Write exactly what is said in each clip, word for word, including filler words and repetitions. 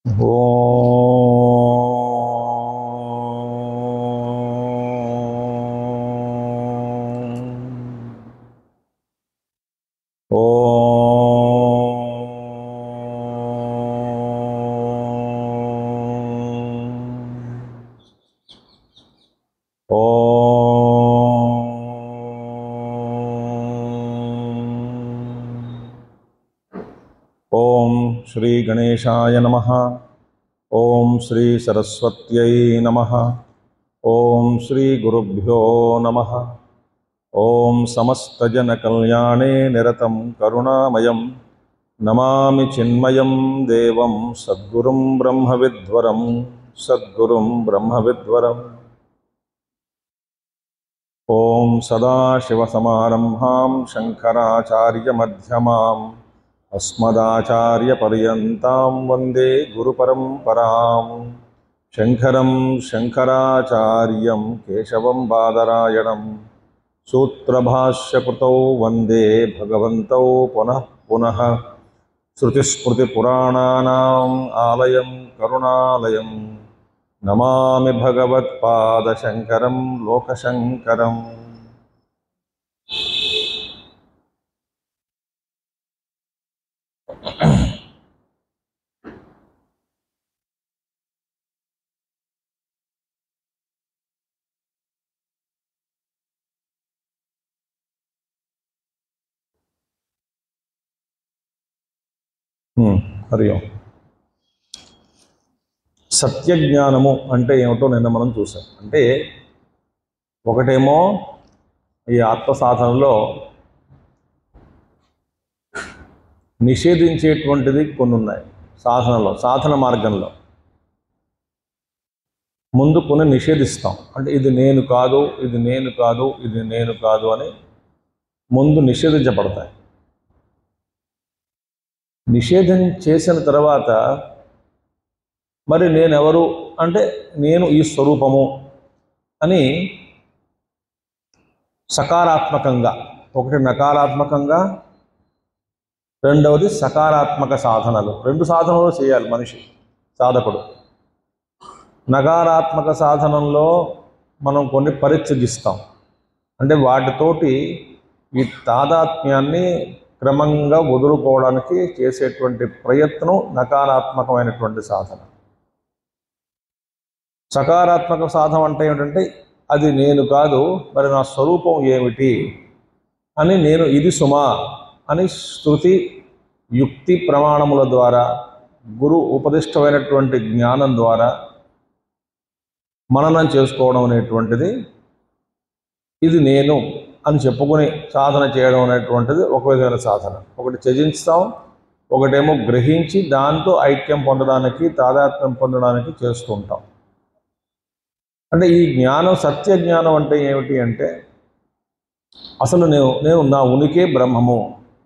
ओम श्री गणेशाय नमः। ओम श्री सरस्वत्यै नमः। ओम श्री गुरुभ्यो नमः। ओम समस्तजनकल्याणे निरतं करुणामयं नमामि चिन्मयं देवं सद्गुरुं ब्रह्मविद्वरं सद्गुरुं ब्रह्मविद्वरम्। ओम सदाशिवसमारम्भां शङ्कराचार्यमध्यमाम् अस्मदाचार्यपर्यन्तां वन्दे गुरुपरम्परां। शङ्करं शङ्कराचार्यं केशवं बादरायणं सूत्रभाष्यकृतौ वन्दे भगवन्तौ पुनः पुनः। श्रुतिस्मृतिपुराणानाम् आलयं करुणालयं नमामि भगवत्पादशङ्करं लोकशङ्करम्। హరి ఓం. సత్యజ్ఞానము అంటే ఏమిటో నిన్న మనం చూసాం. అంటే ఒకటేమో ఈ ఆత్మ సాధనలో నిషేధించేటువంటిది కొన్ని ఉన్నాయి. సాధనలో సాధన మార్గంలో ముందు కొన్ని నిషేధిస్తాం. అంటే ఇది నేను కాదు, ఇది నేను కాదు, ఇది నేను కాదు అని ముందు నిషేధించబడతాయి. నిషేధం చేసిన తర్వాత మరి నేనెవరు అంటే నేను ఈ స్వరూపము అని సకారాత్మకంగా, ఒకటి నకారాత్మకంగా, రెండవది సకారాత్మక సాధనలు. రెండు సాధనలు చేయాలి మనిషి సాధకుడు. నకారాత్మక సాధనంలో మనం కొన్ని పరిత్యజిస్తాం. అంటే వాటితోటి ఈ తాదాత్మ్యాన్ని క్రమంగా వదులుకోవడానికి చేసేటువంటి ప్రయత్నం నకారాత్మకమైనటువంటి సాధన. సకారాత్మక సాధన అంటే ఏమిటంటే అది నేను కాదు, మరి నా స్వరూపం ఏమిటి అని, నేను ఇది సుమా అని శృతి యుక్తి ప్రమాణముల ద్వారా, గురు ఉపదిష్టమైనటువంటి జ్ఞానం ద్వారా మననం చేసుకోవడం అనేటువంటిది, ఇది నేను అని చెప్పుకొని సాధన చేయడం అనేటువంటిది ఒక విధమైన సాధన. ఒకటి త్యజిస్తాం, ఒకటేమో గ్రహించి దాంతో ఐక్యం పొందడానికి, తాదాత్మ్యం పొందడానికి చేస్తూ ఉంటాం. అంటే ఈ జ్ఞానం, సత్య జ్ఞానం అంటే ఏమిటి అంటే అసలు నేను నేను నా ఉనికే బ్రహ్మము,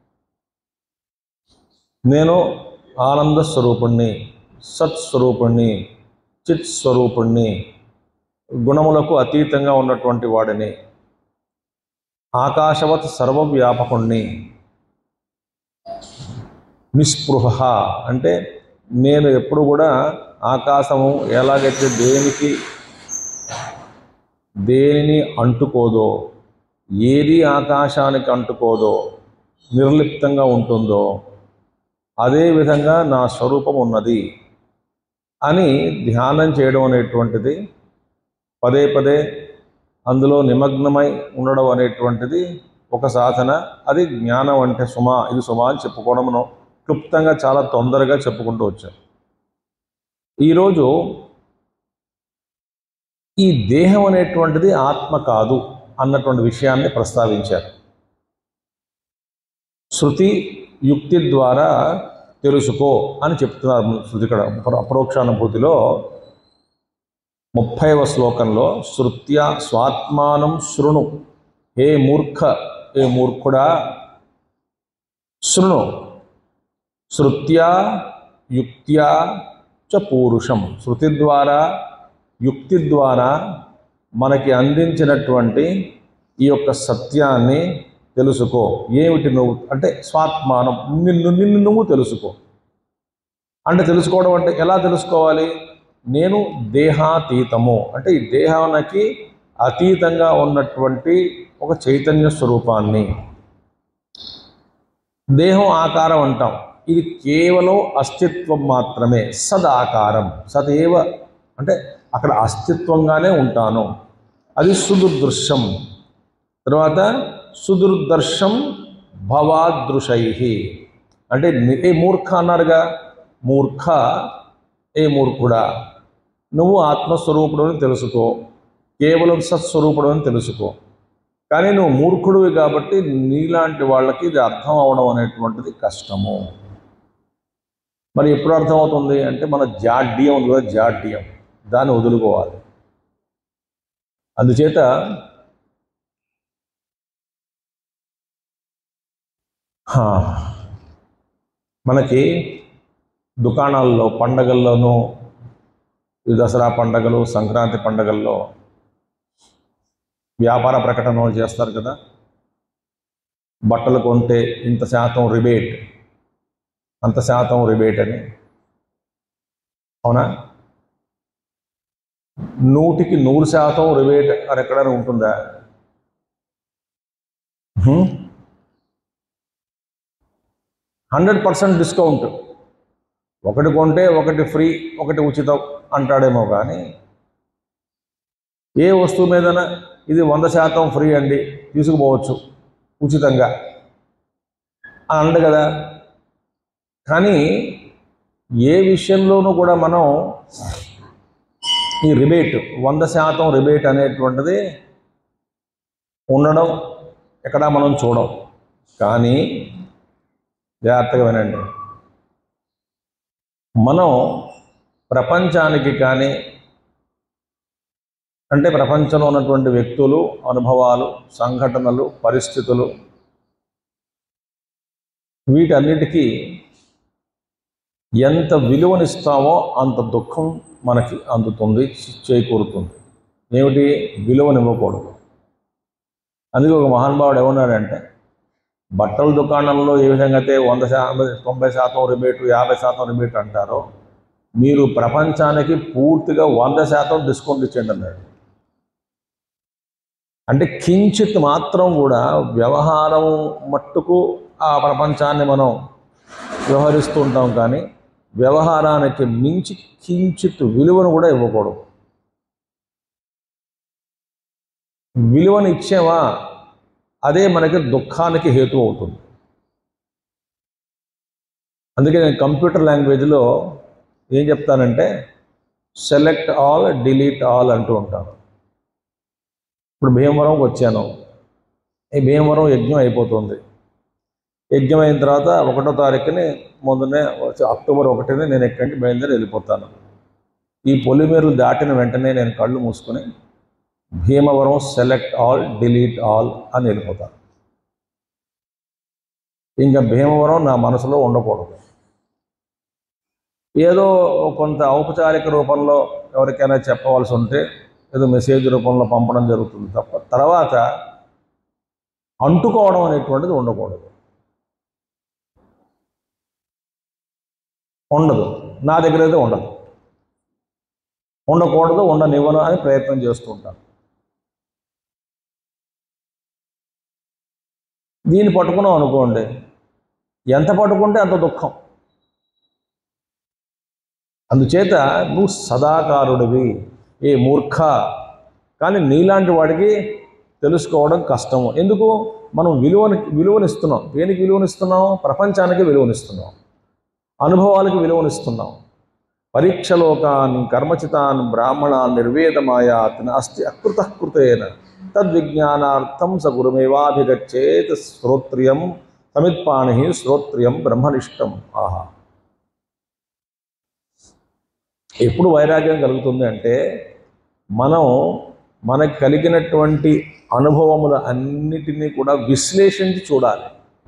నేను ఆనంద స్వరూపుణ్ణి, సత్స్వరూపుణ్ణి, చిత్ స్వరూపుణ్ణి, గుణములకు అతీతంగా ఉన్నటువంటి వాడిని, ఆకాశవత్ సర్వవ్యాపకుణ్ణి, నిస్పృహ అంటే నేను ఎప్పుడు కూడా ఆకాశము ఎలాగైతే దేనికి దేనిని అంటుకోదో, ఏది ఆకాశానికి అంటుకోదో, నిర్లిప్తంగా ఉంటుందో అదేవిధంగా నా స్వరూపం ఉన్నది అని ధ్యానం చేయడం అనేటువంటిది, పదే పదే అందులో నిమగ్నమై ఉండడం అనేటువంటిది ఒక సాధన. అది జ్ఞానం అంటే సుమా, ఇది సుమా అని చెప్పుకోవడం మనం క్లుప్తంగా చాలా తొందరగా చెప్పుకుంటూ వచ్చాం. ఈరోజు ఈ దేహం అనేటువంటిది ఆత్మ కాదు అన్నటువంటి విషయాన్ని ప్రస్తావించారు. శృతి యుక్తి ద్వారా తెలుసుకో అని చెప్తున్నారు శృతి. ఇక్కడ అపరోక్షానుభూతిలో ముప్పైవ శ్లోకంలో శృత్యా స్వాత్మానం శృణు, హే మూర్ఖ, హే మూర్ఖుడా శృణు, శృత్యా యుక్త్యా చ పూరుషం. శృతి ద్వారా యుక్తి ద్వారా మనకి అందించినటువంటి ఈ యొక్క సత్యాన్ని తెలుసుకో. ఏమిటి నువ్వు అంటే స్వాత్మానం, నిన్ను నిన్ను నువ్వు తెలుసుకో. అంటే తెలుసుకోవడం అంటే ఎలా తెలుసుకోవాలి? నేను దేహాతీతము అంటే ఈ దేహానికి అతీతంగా ఉన్నటువంటి ఒక చైతన్య స్వరూపాన్ని. దేహం ఆకారం అంటాం, ఇది కేవలం అస్తిత్వం మాత్రమే. సదాకారం, సదేవ అంటే అక్కడ అస్తిత్వంగానే ఉంటాను, అది సుదుర్దృశ్యం. తర్వాత సుదుర్దర్శం భవాదృశై అంటే ఏ మూర్ఖ అన్నారుగా, మూర్ఖ ఏ మూర్ఖుడా, నువ్వు ఆత్మస్వరూపుడు అని తెలుసుకో, కేవలం సత్స్వరూపుడు అని తెలుసుకో. కానీ నువ్వు మూర్ఖుడివి కాబట్టి నీలాంటి వాళ్ళకి ఇది అర్థం అవడం అనేటువంటిది కష్టము. మరి ఎప్పుడు అర్థమవుతుంది అంటే మన జాడ్యం ఉంది కదా, జాడ్యం, దాన్ని వదులుకోవాలి. అందుచేత మనకి దుకాణాల్లో పండగల్లోనూ, ఈ దసరా పండగలు, సంక్రాంతి పండగల్లో వ్యాపార ప్రకటనలు చేస్తారు కదా, బట్టలు కొంటే ఇంత శాతం రిబేట్, అంత శాతం రిబేట్ అని. అవునా? నూటికి నూరు శాతం రిబేట్ అని ఎక్కడైనా ఉంటుందా? హండ్రెడ్ పర్సెంట్ డిస్కౌంట్, ఒకటి కొంటే ఒకటి ఫ్రీ, ఒకటి ఉచితం అంటాడేమో కానీ ఏ వస్తువు మీదన ఇది వంద శాతం ఫ్రీ అండి, తీసుకుపోవచ్చు ఉచితంగా అని అండు కదా. కానీ ఏ విషయంలోనూ కూడా మనం ఈ రిబేట్, వంద శాతం రిబేట్ అనేటువంటిది ఉండడం ఎక్కడా మనం చూడం. కానీ జాగ్రత్తగా వినండి, మనం ప్రపంచానికి కానీ అంటే ప్రపంచంలో ఉన్నటువంటి వ్యక్తులు, అనుభవాలు, సంఘటనలు, పరిస్థితులు, వీటన్నిటికీ ఎంత విలువనిస్తామో అంత దుఃఖం మనకి అందుతుంది, చేకూరుతుంది. ఏమిటి? విలువనివ్వకూడదు. అందుకే ఒక మహానుభావుడు ఏమన్నాడంటే, బట్టల దుకాణంలో ఏ విధంగా అయితే వంద శాతం తొంభై శాతం రిబేటు, యాభై శాతం రిబేట్ అంటారో, మీరు ప్రపంచానికి పూర్తిగా వంద శాతం డిస్కౌంట్ ఇచ్చేయండి అన్నాడు. అంటే కించిత్ మాత్రం కూడా వ్యవహారం మట్టుకు ఆ ప్రపంచాన్ని మనం వ్యవహరిస్తూ ఉంటాం, కానీ వ్యవహారానికి మించి కించిత్ విలువను కూడా ఇవ్వకూడదు. విలువను ఇచ్చేవా అదే మనకి దుఃఖానికి హేతు అవుతుంది. అందుకే నేను కంప్యూటర్ లాంగ్వేజ్లో ఏం చెప్తానంటే సెలెక్ట్ ఆల్, డిలీట్ ఆల్ అంటూ ఉంటాను. ఇప్పుడు భీమవరంకి వచ్చాను, ఈ భీమవరం యజ్ఞం అయిపోతుంది. యజ్ఞం అయిన తర్వాత ఒకటో తారీఖుని ముందునే అక్టోబర్ ఒకటిని నేను ఎక్కడికి బయలుదేరి వెళ్ళిపోతాను. ఈ పొలిమేరలు దాటిన వెంటనే నేను కళ్ళు మూసుకొని Bhimavaram select all, delete all అని వెళ్ళిపోతాను. ఇంకా భీమవరం నా మనసులో ఉండకూడదు. ఏదో కొంత ఔపచారిక రూపంలో ఎవరికైనా చెప్పవలసి ఉంటే ఏదో మెసేజ్ రూపంలో పంపడం జరుగుతుంది తప్ప తర్వాత అంటుకోవడం అనేటువంటిది ఉండకూడదు, ఉండదు. నా దగ్గర అయితే ఉండదు, ఉండకూడదు, ఉండనివ్వను అని ప్రయత్నం చేస్తూ ఉంటాను. దీన్ని పట్టుకున్నాం అనుకోండి, ఎంత పట్టుకుంటే అంత దుఃఖం. అందుచేత నువ్వు సదాకారుడివి ఏ మూర్ఖ. కానీ నీలాంటి వాడికి తెలుసుకోవడం కష్టము. ఎందుకు? మనం విలువని విలువనిస్తున్నాం. దేనికి విలువనిస్తున్నాం? ప్రపంచానికి విలువనిస్తున్నాం, అనుభవాలకు విలువనిస్తున్నాం. పరీక్షలోకాన్ కర్మచితాన్ బ్రాహ్మణాన్ నిర్వేదమాయాత్ నాస్తి అకృతకృతేన తద్విజ్ఞానార్థం స గురుమేవాభిగచ్చేత్ శ్రోత్రియం సమిత్పాణి శ్రోత్రియం బ్రహ్మనిష్టం. ఆహా, ఎప్పుడు వైరాగ్యం కలుగుతుంది అంటే మనం మనకు కలిగినటువంటి అనుభవముల అన్నిటినీ కూడా విశ్లేషించి చూడాలి.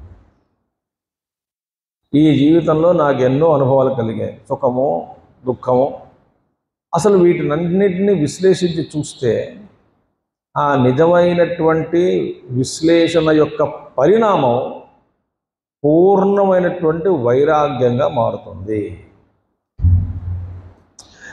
ఈ జీవితంలో నాకు ఎన్నో అనుభవాలు కలిగాయి, సుఖము, దుఃఖము. అసలు వీటినన్నిటినీ విశ్లేషించి చూస్తే ఆ నిజమైనటువంటి విశ్లేషణ యొక్క పరిణామం పూర్ణమైనటువంటి వైరాగ్యంగా మారుతుంది.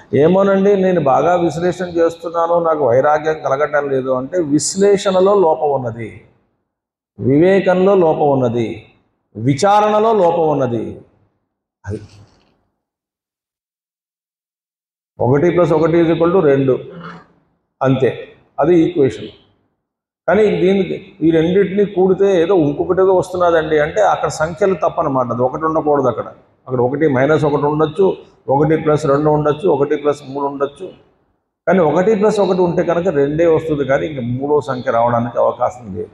ఏమోనండి నేను బాగా విశ్లేషణ చేస్తున్నాను, నాకు వైరాగ్యం కలగటం లేదు అంటే విశ్లేషణలో లోపం ఉన్నది, వివేకంలో లోపం ఉన్నది, విచారణలో లోపం ఉన్నది. అది ఒకటి ప్లస్ ఒకటి ఈజ్ ఈక్వల్ టు రెండు, అంతే, అది ఈక్వేషన్. కానీ దీనికి ఈ రెండింటిని కూడితే ఏదో ఇంకొకటి ఏదో వస్తున్నదండి అంటే అక్కడ సంఖ్యలు తప్పనమాట. అది ఒకటి ఉండకూడదు, అక్కడ అక్కడ ఒకటి మైనస్ ఒకటి ఉండొచ్చు, ఒకటి ప్లస్ రెండు ఉండొచ్చు, ఒకటి ప్లస్ మూడు ఉండొచ్చు. కానీ ఒకటి ప్లస్ ఒకటి ఉంటే కనుక రెండే వస్తుంది, కానీ ఇంక మూడో సంఖ్య రావడానికి అవకాశం లేదు.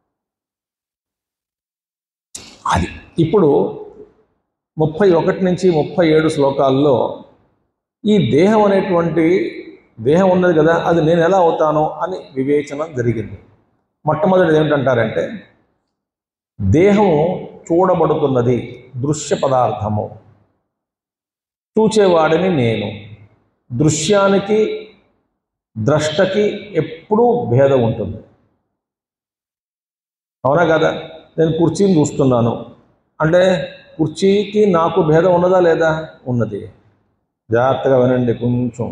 అది ఇప్పుడు ముప్పై ఒకటి నుంచి ముప్పై ఏడు శ్లోకాల్లో ఈ దేహం అనేటువంటి దేహం ఉన్నది కదా, అది నేను ఎలా అవుతానో అని వివేచన జరిగింది. మొట్టమొదటిది ఏమిటంటారంటే దేహము చూడబడుతున్నది, దృశ్య పదార్థము, చూచేవాడిని నేను. దృశ్యానికి ద్రష్టకి ఎప్పుడూ భేదం ఉంటుంది, అవునా కదా? నేను కుర్చీని చూస్తున్నాను అంటే కుర్చీకి నాకు భేదం ఉన్నదా లేదా? ఉన్నది. జాగ్రత్తగా వినండి కొంచెం.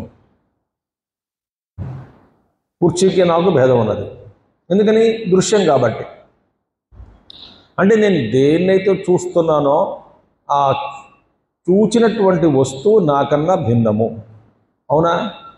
కుర్చీకి నాకు భేదం ఉన్నది, ఎందుకని? దృశ్యం కాబట్టి. అంటే నేను దేన్నైతే చూస్తున్నానో ఆ చూచినటువంటి వస్తువు నాకన్నా భిన్నము, అవునా?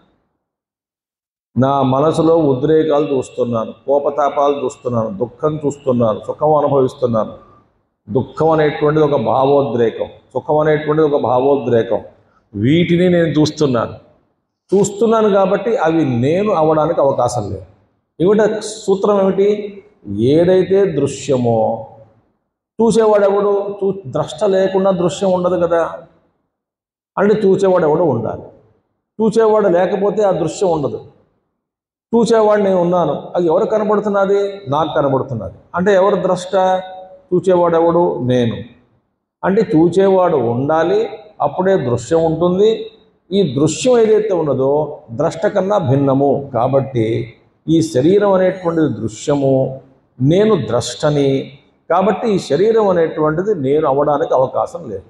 నా మనసులో ఉద్రేకాలు చూస్తున్నాను, కోపతాపాలు చూస్తున్నాను, దుఃఖం చూస్తున్నాను, సుఖం అనుభవిస్తున్నాను. దుఃఖం అనేటువంటిది ఒక భావోద్రేకం, సుఖం అనేటువంటిది ఒక భావోద్రేకం. వీటిని నేను చూస్తున్నాను చూస్తున్నాను కాబట్టి అవి నేను అవ్వడానికి అవకాశం లేదు. ఏమిటి సూత్రం? ఏమిటి? ఏదైతే దృశ్యమో చూసేవాడు ఎవడు? చూ ద్రష్ట లేకుండా దృశ్యం ఉండదు కదా. అంటే చూసేవాడు ఎవడో ఉండాలి. చూసేవాడు లేకపోతే ఆ దృశ్యం ఉండదు. చూసేవాడు నేను ఉన్నాను, అది ఎవరు కనబడుతున్నది? నాకు కనబడుతున్నది. అంటే ఎవరు ద్రష్ట? చూచేవాడు ఎవడు? నేను. అంటే చూచేవాడు ఉండాలి, అప్పుడే దృశ్యం ఉంటుంది. ఈ దృశ్యం ఏదైతే ఉన్నదో ద్రష్ట కన్నా భిన్నము కాబట్టి ఈ శరీరం అనేటువంటిది దృశ్యము, నేను ద్రష్టని. కాబట్టి ఈ శరీరం అనేటువంటిది నేను అవ్వడానికి అవకాశం లేదు.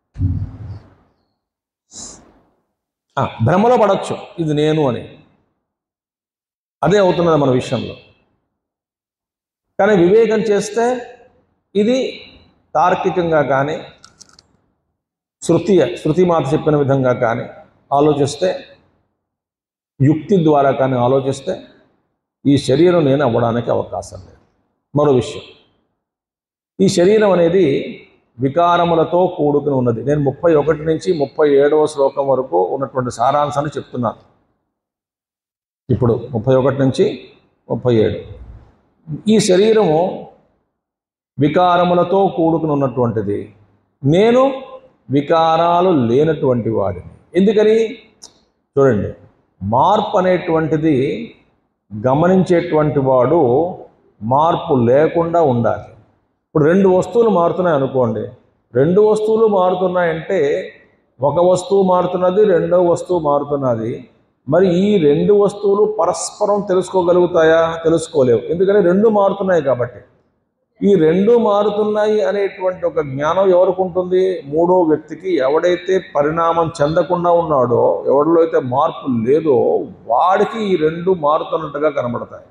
భ్రమలో పడవచ్చు ఇది నేను అని, అదే అవుతున్నది మన విషయంలో. కానీ వివేకం చేస్తే ఇది తార్కికంగా కానీ శృతి శృతి మాట చెప్పిన విధంగా కానీ ఆలోచిస్తే, యుక్తి ద్వారా కానీ ఆలోచిస్తే ఈ శరీరం నేను అవ్వడానికి అవకాశం లేదు. మరో విషయం, ఈ శరీరం అనేది వికారములతో కూడుకుని ఉన్నది. నేను ముప్పై ఒకటి నుంచి ముప్పై ఏడవ శ్లోకం వరకు ఉన్నటువంటి సారాంశాన్ని చెప్తున్నాను. ఇప్పుడు ముప్పై ఒకటి నుంచి ముప్పై ఏడు ఈ శరీరము వికారములతో కూడుకుని ఉన్నటువంటిది. నేను వికారాలు లేనటువంటి వాడిని. ఎందుకని? చూడండి, మార్పు అనేటువంటిది గమనించేటువంటి వాడు మార్పు లేకుండా ఉండాలి. ఇప్పుడు రెండు వస్తువులు మారుతున్నాయి అనుకోండి, రెండు వస్తువులు మారుతున్నాయంటే ఒక వస్తువు మారుతున్నది, రెండో వస్తువు మారుతున్నది. మరి ఈ రెండు వస్తువులు పరస్పరం తెలుసుకోగలుగుతాయా? తెలుసుకోలేవు. ఎందుకని? రెండు మారుతున్నాయి కాబట్టి. ఈ రెండు మారుతున్నాయి అనేటువంటి ఒక జ్ఞానం ఎవరికి ఉంటుంది? మూడో వ్యక్తికి. ఎవడైతే పరిణామం చెందకుండా ఉన్నాడో, ఎవరిలో అయితే మార్పు లేదో వాడికి ఈ రెండు మారుతున్నట్టుగా కనబడతాయి.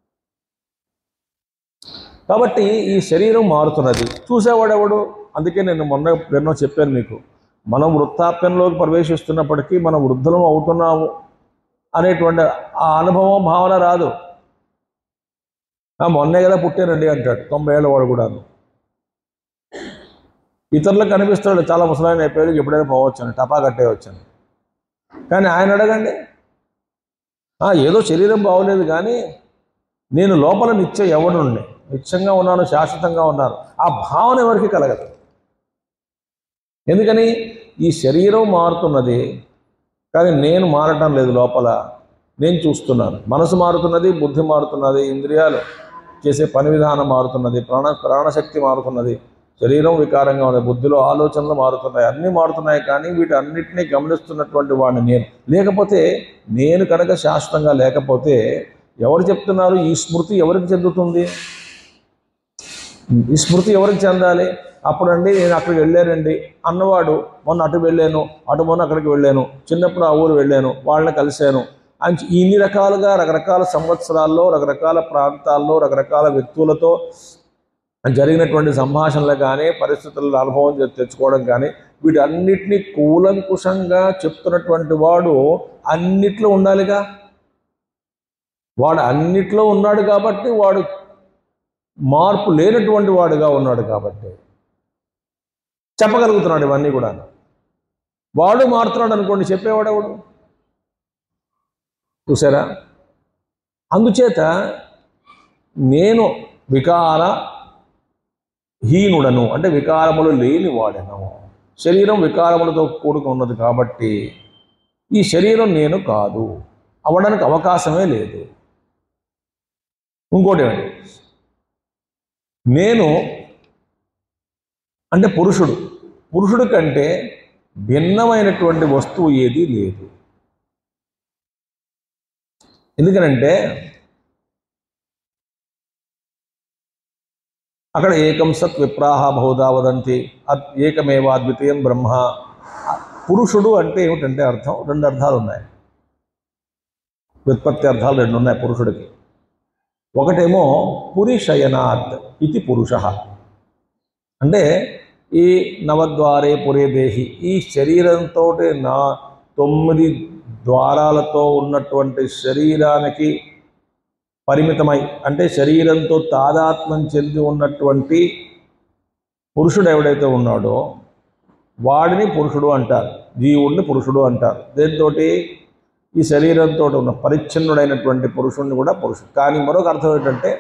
కాబట్టి ఈ శరీరం మారుతున్నది, చూసేవాడు ఎవడు? అందుకే నేను మొన్న ఎన్నో చెప్పాను మీకు, మనం వృద్ధాప్యంలోకి ప్రవేశిస్తున్నప్పటికీ మనం వృద్ధులం అవుతున్నాము అనేటువంటి ఆ అనుభవం భావన రాదు. మొన్నే కదా పుట్టానండి అంటాడు తొంభై ఏళ్ళ వాడు కూడా. ఇతరులకు కనిపిస్తాడు చాలా ముసలాయన అయిపోయాడు, ఎప్పుడైనా పోవచ్చని, టపా కట్టే వచ్చాను. కానీ ఆయన అడగండి, ఏదో శరీరం బాగోలేదు కానీ నేను లోపల నిత్య ఎవడుండే నిత్యంగా ఉన్నాను, శాశ్వతంగా ఉన్నాను, ఆ భావన ఎవరికి కలగదు. ఎందుకని? ఈ శరీరం మారుతున్నది కానీ నేను మారటం లేదు. లోపల నేను చూస్తున్నాను. మనసు మారుతున్నది, బుద్ధి మారుతున్నది, ఇంద్రియాలు చేసే పని విధానం మారుతున్నది, ప్రాణ ప్రాణశక్తి మారుతున్నది, శరీరం వికారంగా ఉన్నది, బుద్ధిలో ఆలోచనలు మారుతున్నాయి, అన్నీ మారుతున్నాయి. కానీ వీటన్నిటినీ గమనిస్తున్నటువంటి వాడిని నేను. లేకపోతే నేను కనుక శాశ్వతంగా లేకపోతే ఎవరు చెప్తున్నారు? ఈ స్మృతి ఎవరికి చెందుతుంది? ఈ స్మృతి ఎవరికి చెందాలి? అప్పుడండి నేను అక్కడికి వెళ్ళానండి అన్నవాడు మొన్న అటు వెళ్ళాను, అటు మొన్న అక్కడికి వెళ్ళాను, చిన్నప్పుడు ఆ ఊరు వెళ్ళాను, వాళ్ళని కలిశాను అని ఇన్ని రకాలుగా రకరకాల సంవత్సరాల్లో రకరకాల ప్రాంతాల్లో రకరకాల వ్యక్తులతో జరిగినటువంటి సంభాషణలు కానీ పరిస్థితుల అనుభవం తెచ్చుకోవడం కానీ వీటన్నిటినీ కూలంకుషంగా చెప్తున్నటువంటి వాడు అన్నిట్లో ఉండాలిగా. వాడు అన్నిట్లో ఉన్నాడు కాబట్టి వాడు మార్పు లేనటువంటి వాడుగా ఉన్నాడు కాబట్టి చెప్పగలుగుతున్నాడు ఇవన్నీ కూడా. వాడు మారుతున్నాడు అనుకోండి, చెప్పేవాడెవడు? చూసారా? అందుచేత నేను వికార హీనుడను అంటే వికారములు లేని వాడను. శరీరం వికారములతో కూడుకుని ఉన్నది కాబట్టి ఈ శరీరం నేను కాదు అవ్వడానికి అవకాశమే లేదు. ఇంకోటి ఏమండి, నేను అంటే పురుషుడు. పురుషుడి కంటే భిన్నమైనటువంటి వస్తువు ఏదీ లేదు. ఎందుకనంటే అక్కడ ఏకం సత్ విప్రాహ బహుదా వదంతి ఏకమేవా అద్వితీయం బ్రహ్మ. పురుషుడు అంటే ఏమిటంటే అర్థం రెండు అర్థాలు ఉన్నాయి, వ్యుత్పత్తి అర్థాలు రెండు ఉన్నాయి పురుషుడికి. ఒకటేమో పురిశయనాత్ ఇది పురుష అంటే ఈ నవద్వారే పురే దేహి, ఈ శరీరంతో నా తొమ్మిది ద్వారాలతో ఉన్నటువంటి శరీరానికి పరిమితమై అంటే శరీరంతో తాదాత్మ్యం చెంది ఉన్నటువంటి పురుషుడు ఎవడైతే ఉన్నాడో వాడిని పురుషుడు అంటారు, జీవుడిని పురుషుడు అంటారు. దేంతో? ఈ శరీరంతో ఉన్న పరిచ్ఛిన్నుడైనటువంటి పురుషుడిని కూడా పురుషుడు. కానీ మరొక అర్థం ఏంటంటే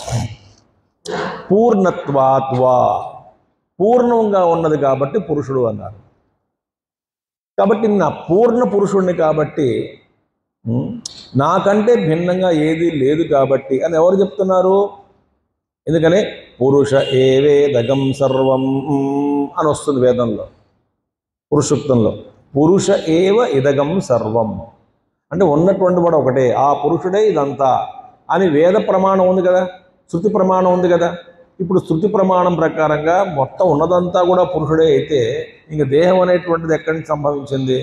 పూర్ణత్వాత్వా, పూర్ణంగా ఉన్నది కాబట్టి పురుషుడు అన్నారు. కాబట్టి నా పూర్ణ పురుషుడిని కాబట్టి నాకంటే భిన్నంగా ఏది లేదు కాబట్టి అని ఎవరు చెప్తున్నారు? ఎందుకని పురుష ఏవేదగం సర్వం అని వస్తుంది వేదంలో, పురుషోక్తంలో. పురుష ఏవ ఇదగం సర్వం అంటే ఉన్నటువంటి వాడు ఒకటే, ఆ పురుషుడే ఇదంతా అని వేద ప్రమాణం ఉంది కదా, శృతి ప్రమాణం ఉంది కదా. ఇప్పుడు శృతి ప్రమాణం ప్రకారంగా మొత్తం ఉన్నదంతా కూడా పురుషుడే అయితే ఇంక దేహం అనేటువంటిది ఎక్కడి నుంచి సంభవించింది?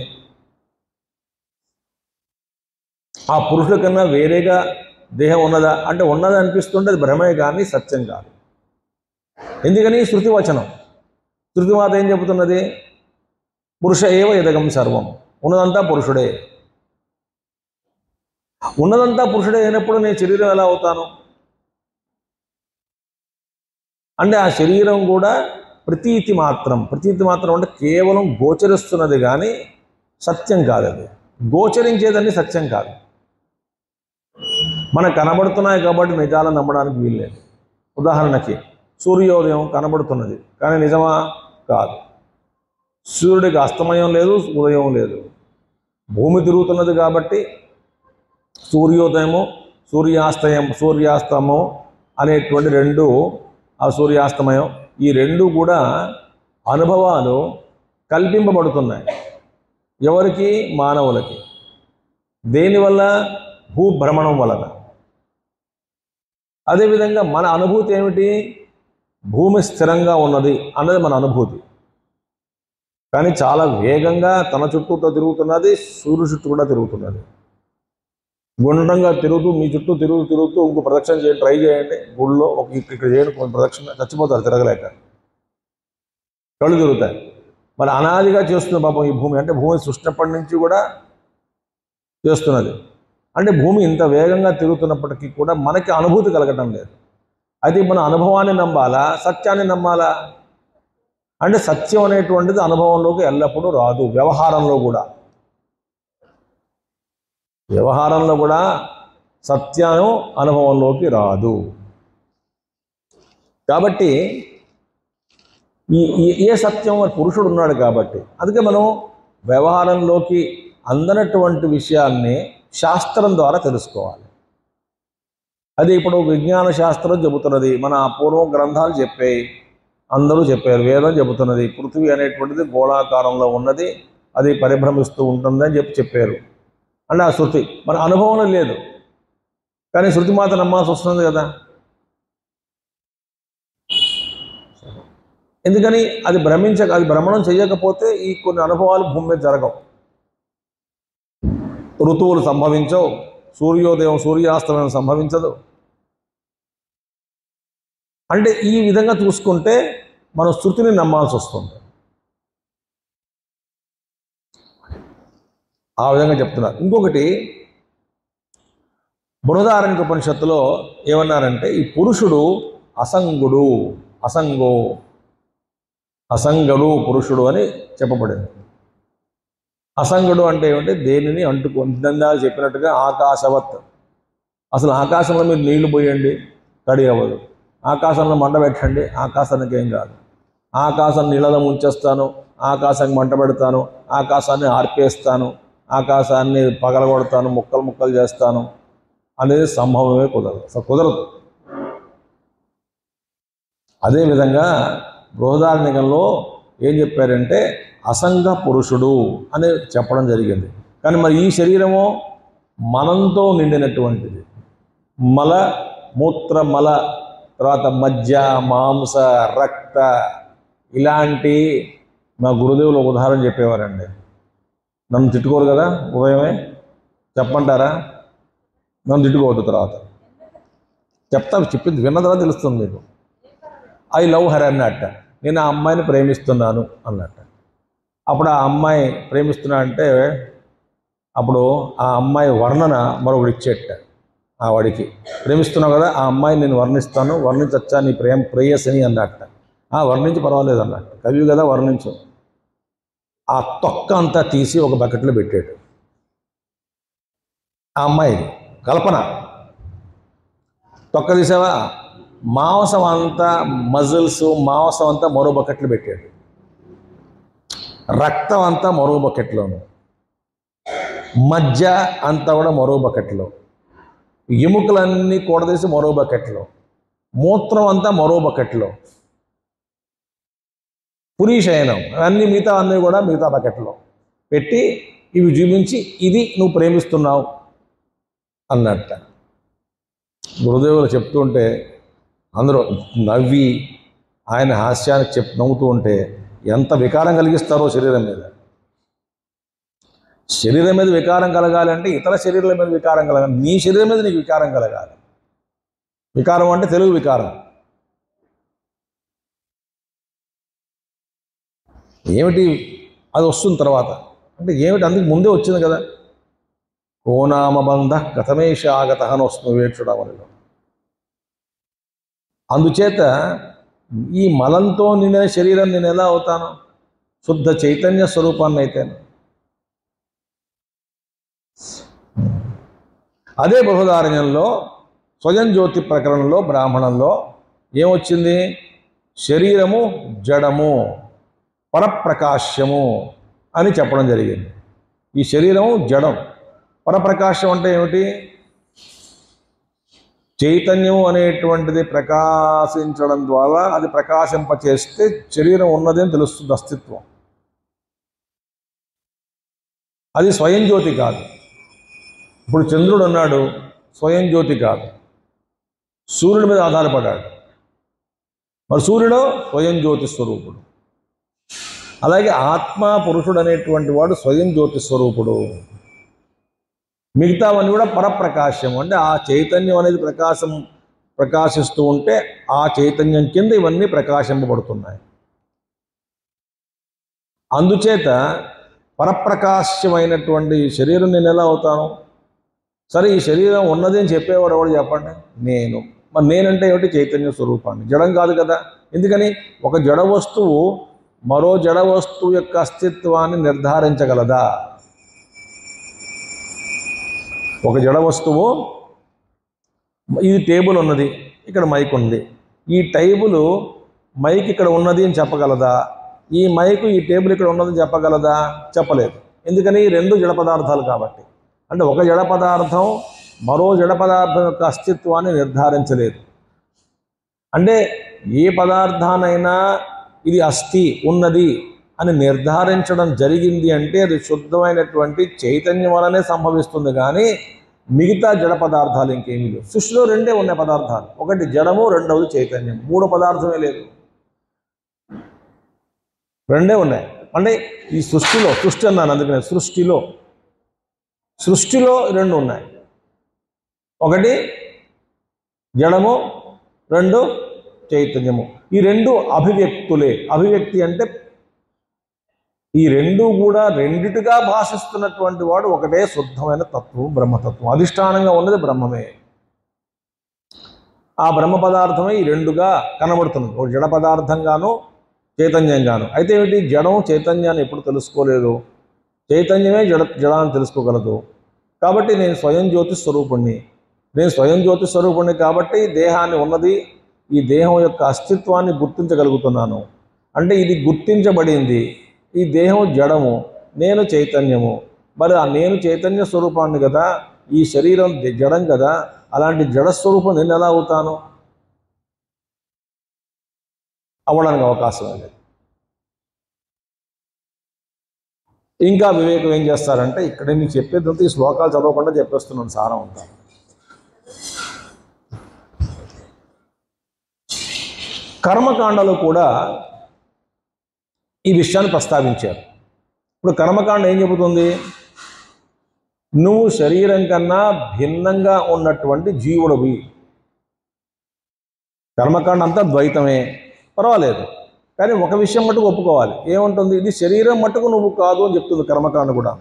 ఆ పురుషుల కన్నా వేరేగా దేహం ఉన్నదా అంటే ఉన్నది అనిపిస్తుంటే అది భ్రమే కానీ సత్యం కాదు. ఎందుకని? శృతి వచనం. శృతి మాట ఏం చెబుతున్నది? పురుష ఏవ ఇదగం సర్వం, ఉన్నదంతా పురుషుడే. ఉన్నదంతా పురుషుడే అయినప్పుడు నేను శరీరం ఎలా అవుతాను అంటే ఆ శరీరం కూడా ప్రతీతి మాత్రం. ప్రతీతి మాత్రం అంటే కేవలం గోచరిస్తున్నది కానీ సత్యం కాదు. అది గోచరించేదని సత్యం కాదు. మనకు కనబడుతున్నాయి కాబట్టి నిజాలను నమ్మడానికి వీల్లేదు. ఉదాహరణకి సూర్యోదయం కనబడుతున్నది కానీ నిజమా? కాదు. సూర్యుడికి అస్తమయం లేదు, ఉదయం లేదు. భూమి తిరుగుతున్నది కాబట్టి సూర్యోదయము సూర్యాస్తయం సూర్యాస్తమం అనేటువంటి రెండు, ఆ సూర్యాస్తమయం ఈ రెండు కూడా అనుభవాలు కల్పింపబడుతున్నాయి. ఎవరికి? మానవులకి. దేనివల్ల? భూభ్రమణం వలన. అదేవిధంగా మన అనుభూతి ఏమిటి? భూమి స్థిరంగా ఉన్నది అన్నది మన అనుభూతి. కానీ చాలా వేగంగా తన చుట్టూతో తిరుగుతున్నది, సూర్యుడు చుట్టూ కూడా తిరుగుతున్నది. గుండ్రంగా తిరుగుతూ మీ చుట్టూ తిరుగుతూ తిరుగుతూ ఇంకో ప్రదక్షిణ చేయండి, ట్రై చేయండి. గుళ్ళో ఒక ఇక్కడ చేయండి, కొన్ని ప్రదక్షిణ, చచ్చిపోతారు తిరగలేక, కళ్ళు తిరుగుతాయి. మరి అనాదిగా చేస్తున్న పాపం ఈ భూమి అంటే భూమి సృష్టినప్పటి నుంచి కూడా చేస్తున్నది. అంటే భూమి ఇంత వేగంగా తిరుగుతున్నప్పటికీ కూడా మనకి అనుభూతి కలగటం లేదు. అయితే మన అనుభవాన్ని నమ్మాలా, సత్యాన్ని నమ్మాలా అంటే సత్యం అనేటువంటిది అనుభవంలోకి ఎల్లప్పుడూ రాదు. వ్యవహారంలో కూడా వ్యవహారంలో కూడా సత్యం అనుభవంలోకి రాదు. కాబట్టి ఈ ఏ సత్యం పురుషుడు ఉన్నాడు కాబట్టి అందుకే మనం వ్యవహారంలోకి అందనటువంటి విషయాల్ని శాస్త్రం ద్వారా తెలుసుకోవాలి. అది ఇప్పుడు విజ్ఞాన శాస్త్రం చెబుతున్నది, మన పూర్వం గ్రంథాలు చెప్పాయి, అందరూ చెప్పారు. వేదం చెబుతున్నది పృథివీ అనేటువంటిది గోళాకారంలో ఉన్నది, అది పరిభ్రమిస్తూ ఉంటుందని చెప్పి చెప్పారు. అంటే ఆ శృతి మన అనుభవంలో లేదు, కానీ శృతి మాత్రం నమ్మాల్సి వస్తుంది కదా. ఎందుకని అది భ్రమించక అది భ్రమణం చేయకపోతే ఈ కొన్ని అనుభవాలు భూమి మీద జరగవు. ఋతువులు సంభవించవు, సూర్యోదయం సూర్యాస్తమయం సంభవించదు. అంటే ఈ విధంగా చూసుకుంటే మనం శృతిని నమ్మాల్సి వస్తుంది. ఆ విధంగా చెప్తున్నారు. ఇంకొకటి బృహదారణ్యక ఉపనిషత్తులో ఏమన్నారంటే ఈ పురుషుడు అసంగుడు, అసంగో అసంగడు పురుషుడు అని చెప్పబడింది. అసంగుడు అంటే ఏమంటే దేనిని అంటుకో ఇందాక చెప్పినట్టుగా ఆకాశవత్. అసలు ఆకాశంలో మీరు నీళ్లు పోయండి, తడి అవ్వదు. ఆకాశంలో మంట పెట్టండి, ఆకాశానికి ఏం కాదు. ఆకాశం నీళ్ళలో ముంచేస్తాను, ఆకాశానికి మంట పెడతాను, ఆకాశాన్ని ఆర్పేస్తాను, ఆకాశాన్ని పగలగొడతాను, ముక్కలు ముక్కలు చేస్తాను అనేది సంభవమే కుదరదు, అసలు కుదరదు. అదేవిధంగా బృహదారణ్యకంలో ఏం చెప్పారంటే అసంగ పురుషుడు అని చెప్పడం జరిగింది. కానీ మరి ఈ శరీరము మనంతో నిండినటువంటిది. మల మూత్ర మల తర్వాత మజ్జ మాంస రక్త ఇలాంటి మా గురుదేవులు ఒక ఉదాహరణ చెప్పేవారండి. నన్ను తిట్టుకోరు కదా ఉదయమే, చెప్పంటారా? నన్ను తిట్టుకోవద్దు, తర్వాత చెప్తా, చెప్పింది విన్న తర్వాత తెలుస్తుంది మీకు. ఐ లవ్ హర్ అన్నట్ట, నేను ఆ అమ్మాయిని ప్రేమిస్తున్నాను అన్నట్ట. అప్పుడు ఆ అమ్మాయి ప్రేమిస్తున్నా అంటే అప్పుడు ఆ అమ్మాయి వర్ణన మరొకటి ఇచ్చేట. ఆ వాడికి ప్రేమిస్తున్నావు కదా, ఆ అమ్మాయిని నేను వర్ణిస్తాను, వర్ణించచ్చా నీ ప్రేమ ప్రేయసిని అన్నట్ట. ఆ వర్ణించి పర్వాలేదు అన్నట్టు, కవి కదా వర్ణించు. ఆ తొక్క అంతా తీసి ఒక బకెట్లో పెట్టాడు. ఆ అమ్మాయి కల్పన తొక్క తీసావా, మాంసం అంతా మజిల్స్ మాంసం అంతా మరో బకెట్లు పెట్టాడు, రక్తం అంతా మరో బకెట్లోను, మజ్జ అంతా కూడా మరో బకెట్లో, ఎముకలన్నీ కూడదీసి మరో బకెట్లో, మూత్రం అంతా మరో బకెట్లో, పురీషయనం అన్నీ మిగతా అన్నీ కూడా మిగతా బకెట్లో పెట్టి ఇవి చూపించి ఇది నువ్వు ప్రేమిస్తున్నావు అన్నట్ట. గురుదేవులు చెప్తుంటే అందరూ నవ్వి ఆయన హాస్యానికి చెప్ నవ్వుతూ ఉంటే ఎంత వికారం కలిగిస్తారో శరీరం మీద. శరీరం మీద వికారం కలగాలి అంటే ఇతర శరీరాల మీద వికారం కలగాలి, నీ శరీరం మీద నీకు వికారం కలగాలి. వికారం అంటే తెలుగు వికారం. ఏమిటి అది వస్తుంది తర్వాత అంటే ఏమిటి, అందుకు ముందే వచ్చింది కదా. కోనామబంధ కథమేష ఆగత అని వస్తుంది వివేక్షుడమనిలో. అందుచేత ఈ మలంతో నిండిన శరీరం నేను ఎలా అవుతాను, శుద్ధ చైతన్య స్వరూపాన్ని అయితేను. అదే బృహదారణ్యంలో స్వయం జ్యోతి ప్రకరణంలో బ్రాహ్మణంలో ఏమొచ్చింది, శరీరము జడము పరప్రకాశ్యము అని చెప్పడం జరిగింది. ఈ శరీరము జడం, పరప్రకాశం అంటే ఏమిటి, చైతన్యము అనేటువంటిది ప్రకాశించడం ద్వారా అది ప్రకాశింపచేస్తే శరీరం ఉన్నది అని తెలుస్తుంది అస్తిత్వం. అది స్వయం జ్యోతి కాదు. ఇప్పుడు చంద్రుడు ఉన్నాడు, స్వయం జ్యోతి కాదు, సూర్యుడి మీద ఆధారపడ్డాడు. మరి సూర్యుడు స్వయం జ్యోతి స్వరూపుడు. అలాగే ఆత్మ పురుషుడు అనేటువంటి వాడు స్వయం జ్యోతి స్వరూపుడు. మిగతావన్నీ కూడా పరప్రకాశం అంటే ఆ చైతన్యం అనేది ప్రకాశం ప్రకాశిస్తూ ఉంటే ఆ చైతన్యం కింద ఇవన్నీ ప్రకాశింపబడుతున్నాయి. అందుచేత పరప్రకాశ్యమైనటువంటి శరీరం నేను ఎలా అవుతాను? సరే ఈ శరీరం ఉన్నది అని చెప్పేవాడు ఎవడు చెప్పండి, నేను. మరి నేనంటే ఏమిటి, చైతన్య స్వరూపాన్ని, జడం కాదు కదా. ఎందుకని ఒక జడ వస్తువు మరో జడ వస్తువు యొక్క అస్తిత్వాన్ని నిర్ధారించగలదా? ఒక జడ వస్తువు, ఇది టేబుల్ ఉన్నది, ఇక్కడ మైక్ ఉంది, ఈ టేబుల్ మైక్ ఇక్కడ ఉన్నది అని చెప్పగలదా? ఈ మైకు ఈ టేబుల్ ఇక్కడ ఉన్నదని చెప్పగలదా? చెప్పలేదు. ఎందుకని, రెండు జడ పదార్థాలు కాబట్టి. అంటే ఒక జడ పదార్థం మరో జడ పదార్థం యొక్క అస్తిత్వాన్ని నిర్ధారించలేదు. అంటే ఏ పదార్థానైనా ఇది అస్థి ఉన్నది అని నిర్ధారించడం జరిగింది అంటే అది శుద్ధమైనటువంటి చైతన్యం వలనే సంభవిస్తుంది. కానీ మిగతా జడ పదార్థాలు ఇంకేమీ లేవు. సృష్టిలో రెండే ఉన్నాయి పదార్థాలు, ఒకటి జడము, రెండవది చైతన్యం. మూడో పదార్థమే లేదు. రెండే ఉన్నాయి. అంటే ఈ సృష్టిలో, సృష్టి అన్నాను అందుకనే, సృష్టిలో సృష్టిలో రెండు ఉన్నాయి. ఒకటి జడము, రెండు చైతన్యము. ఈ రెండు అభివ్యక్తులే. అభివ్యక్తి అంటే ఈ రెండు కూడా రెండిటిగా భాషిస్తున్నటువంటి వాడు ఒకటే శుద్ధమైన తత్వం, బ్రహ్మతత్వం. అధిష్టానంగా ఉన్నది బ్రహ్మమే. ఆ బ్రహ్మ పదార్థమే ఈ రెండుగా కనబడుతుంది, ఒక జడ పదార్థంగాను చైతన్యంగాను. అయితే ఏమిటి, జడం చైతన్యాన్ని ఎప్పుడు తెలుసుకోలేదు, చైతన్యమే జడ జడాన్ని తెలుసుకోగలదు. కాబట్టి నేను స్వయం జ్యోతి స్వరూపుణ్ణి, నేను స్వయం జ్యోతి స్వరూపుణ్ణి కాబట్టి దేహాన్ని ఉన్నది, ఈ దేహం యొక్క అస్తిత్వాన్ని గుర్తించగలుగుతున్నాను. అంటే ఇది గుర్తించబడింది, ఈ దేహం జడము, నేను చైతన్యము. మరి ఆ నేను చైతన్య స్వరూపాన్ని కదా, ఈ శరీరం జడం కదా, అలాంటి జడస్వరూపం నేను ఎలా అవుతాను? అవ్వడానికి అవకాశం లేదు. ఇంకా వివేకం ఏం చేస్తారంటే, ఇక్కడ మీకు చెప్పేదంతా ఈ శ్లోకాలు చదవకుండా చెప్పేస్తున్నాను సారం అంతా. కర్మకాండలో కూడా ఈ విషయాన్ని ప్రస్తావించారు. ఇప్పుడు కర్మకాండ ఏం చెబుతుంది, నువ్వు శరీరం కన్నా భిన్నంగా ఉన్నటువంటి జీవుడివి. కర్మకాండ అంతా ద్వైతమే, పర్వాలేదు, కానీ ఒక విషయం మటుకు ఒప్పుకోవాలి. ఏముంటుంది, ఇది శరీరం మటుకు నువ్వు కాదు అని చెప్తుంది కర్మకాండ కూడా.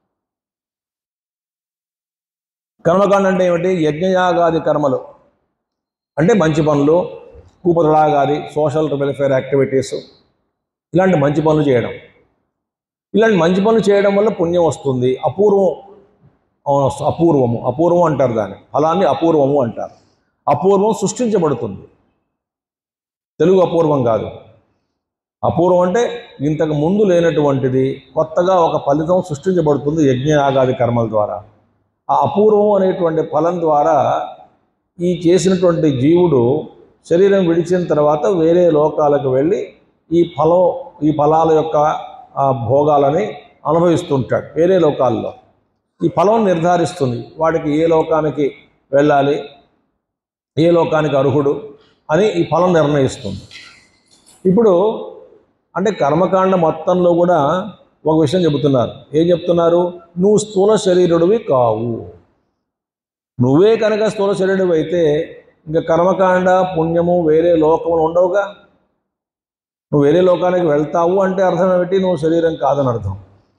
కర్మకాండ అంటే ఏమిటి, యజ్ఞయాగాది కర్మలు అంటే మంచి పనులు, కూపదలాగాది సోషల్ వెల్ఫేర్ యాక్టివిటీస్, ఇలాంటి మంచి పనులు చేయడం. ఇలాంటి మంచి పనులు చేయడం వల్ల పుణ్యం వస్తుంది. అపూర్వం, అపూర్వము అపూర్వం అంటారు దాన్ని, ఫలాన్ని అపూర్వము అంటారు. అపూర్వం సృష్టించబడుతుంది, తెలుగు అపూర్వం కాదు. అపూర్వం అంటే ఇంతకు ముందు లేనటువంటిది, కొత్తగా ఒక ఫలితం సృష్టించబడుతుంది యజ్ఞయాగాది కర్మల ద్వారా. ఆ అపూర్వం అనేటువంటి ఫలం ద్వారా ఈ చేసినటువంటి జీవుడు శరీరం విడిచిన తర్వాత వేరే లోకాలకు వెళ్ళి ఈ ఫలం ఈ ఫలాల యొక్క భోగాలని అనుభవిస్తుంటాడు వేరే లోకాల్లో. ఈ ఫలం నిర్ధారిస్తుంది వాడికి ఏ లోకానికి వెళ్ళాలి, ఏ లోకానికి అర్హుడు అని ఈ ఫలం నిర్ణయిస్తుంది. ఇప్పుడు అంటే కర్మకాండ మొత్తంలో కూడా ఒక విషయం చెబుతున్నారు. ఏం చెప్తున్నారు, నువ్వు స్థూల శరీరుడివి కావు. నువ్వే కనుక స్థూల శరీరుడివి అయితే ఇంకా కర్మకాండ పుణ్యము వేరే లోకములు ఉండవుగా. నువ్వు వేరే లోకానికి వెళ్తావు అంటే అర్థం ఏమిటి, నువ్వు శరీరం కాదని అర్థం.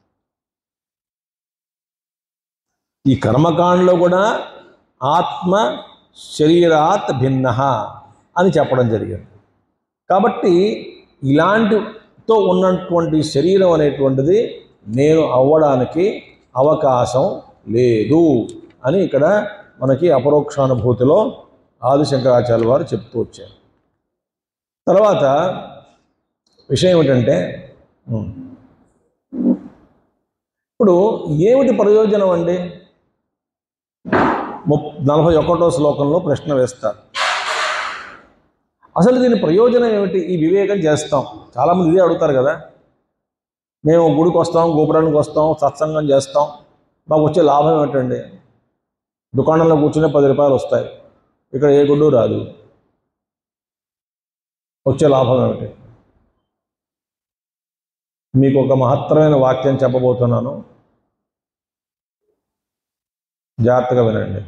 ఈ కర్మకాండలో కూడా ఆత్మ శరీరాత్ భిన్న అని చెప్పడం జరిగింది. కాబట్టి ఇలాంటితో ఉన్నటువంటి శరీరం అనేటువంటిది నేను అవ్వడానికి అవకాశం లేదు అని ఇక్కడ మనకి అపరోక్షానుభూతిలో ఆదిశంకరాచార్య వారు చెప్తూ వచ్చారు. తర్వాత విషయం ఏమిటంటే, ఇప్పుడు ఏమిటి ప్రయోజనం అండి? ముప్ నలభై ఒకటో శ్లోకంలో ప్రశ్న వేస్తారు. అసలు దీని ప్రయోజనం ఏమిటి? ఈ వివేకం చేస్తాం, చాలామంది ఇదే అడుగుతారు కదా. మేము గుడికి వస్తాం, గోపురానికి వస్తాం, సత్సంగం చేస్తాం, మాకు వచ్చే లాభం ఏమిటండి? దుకాణంలో కూర్చునే పది రూపాయలు వస్తాయి, ఇక్కడ ఏ గుడ్డు రాదు, వచ్చే లాభం ఏమిటి? మీకు ఒక మహత్తరమైన వాక్యం చెప్పబోతున్నాను, జాగ్రత్తగా వినండి.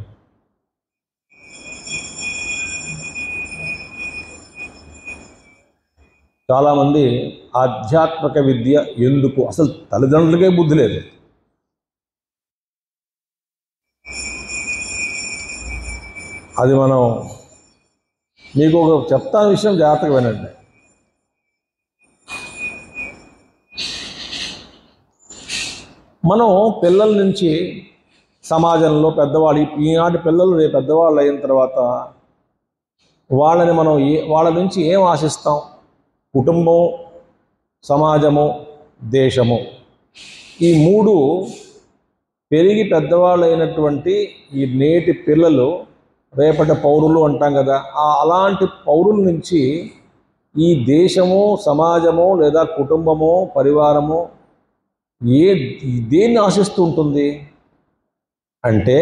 చాలామంది ఆధ్యాత్మిక విద్య ఎందుకు, అసలు తల్లిదండ్రులకే బుద్ధి లేదు. అది మనం మీకు ఒక చెప్తా విషయం, జాగ్రత్తగా వినండి. మనం పిల్లల నుంచి సమాజంలో పెద్దవాళ్ళు, ఈనాటి పిల్లలు రేపు పెద్దవాళ్ళు అయిన తర్వాత వాళ్ళని మనం ఏ వాళ్ళ నుంచి ఏం ఆశిస్తాం? కుటుంబం, సమాజము, దేశము, ఈ మూడు పెరిగి పెద్దవాళ్ళు అయినటువంటి ఈ నేటి పిల్లలు రేపటి పౌరులు అంటాం కదా. ఆ అలాంటి పౌరుల నుంచి ఈ దేశము, సమాజము లేదా కుటుంబము, పరివారము ఏ దేన్ని ఆశిస్తూ ఉంటుంది అంటే,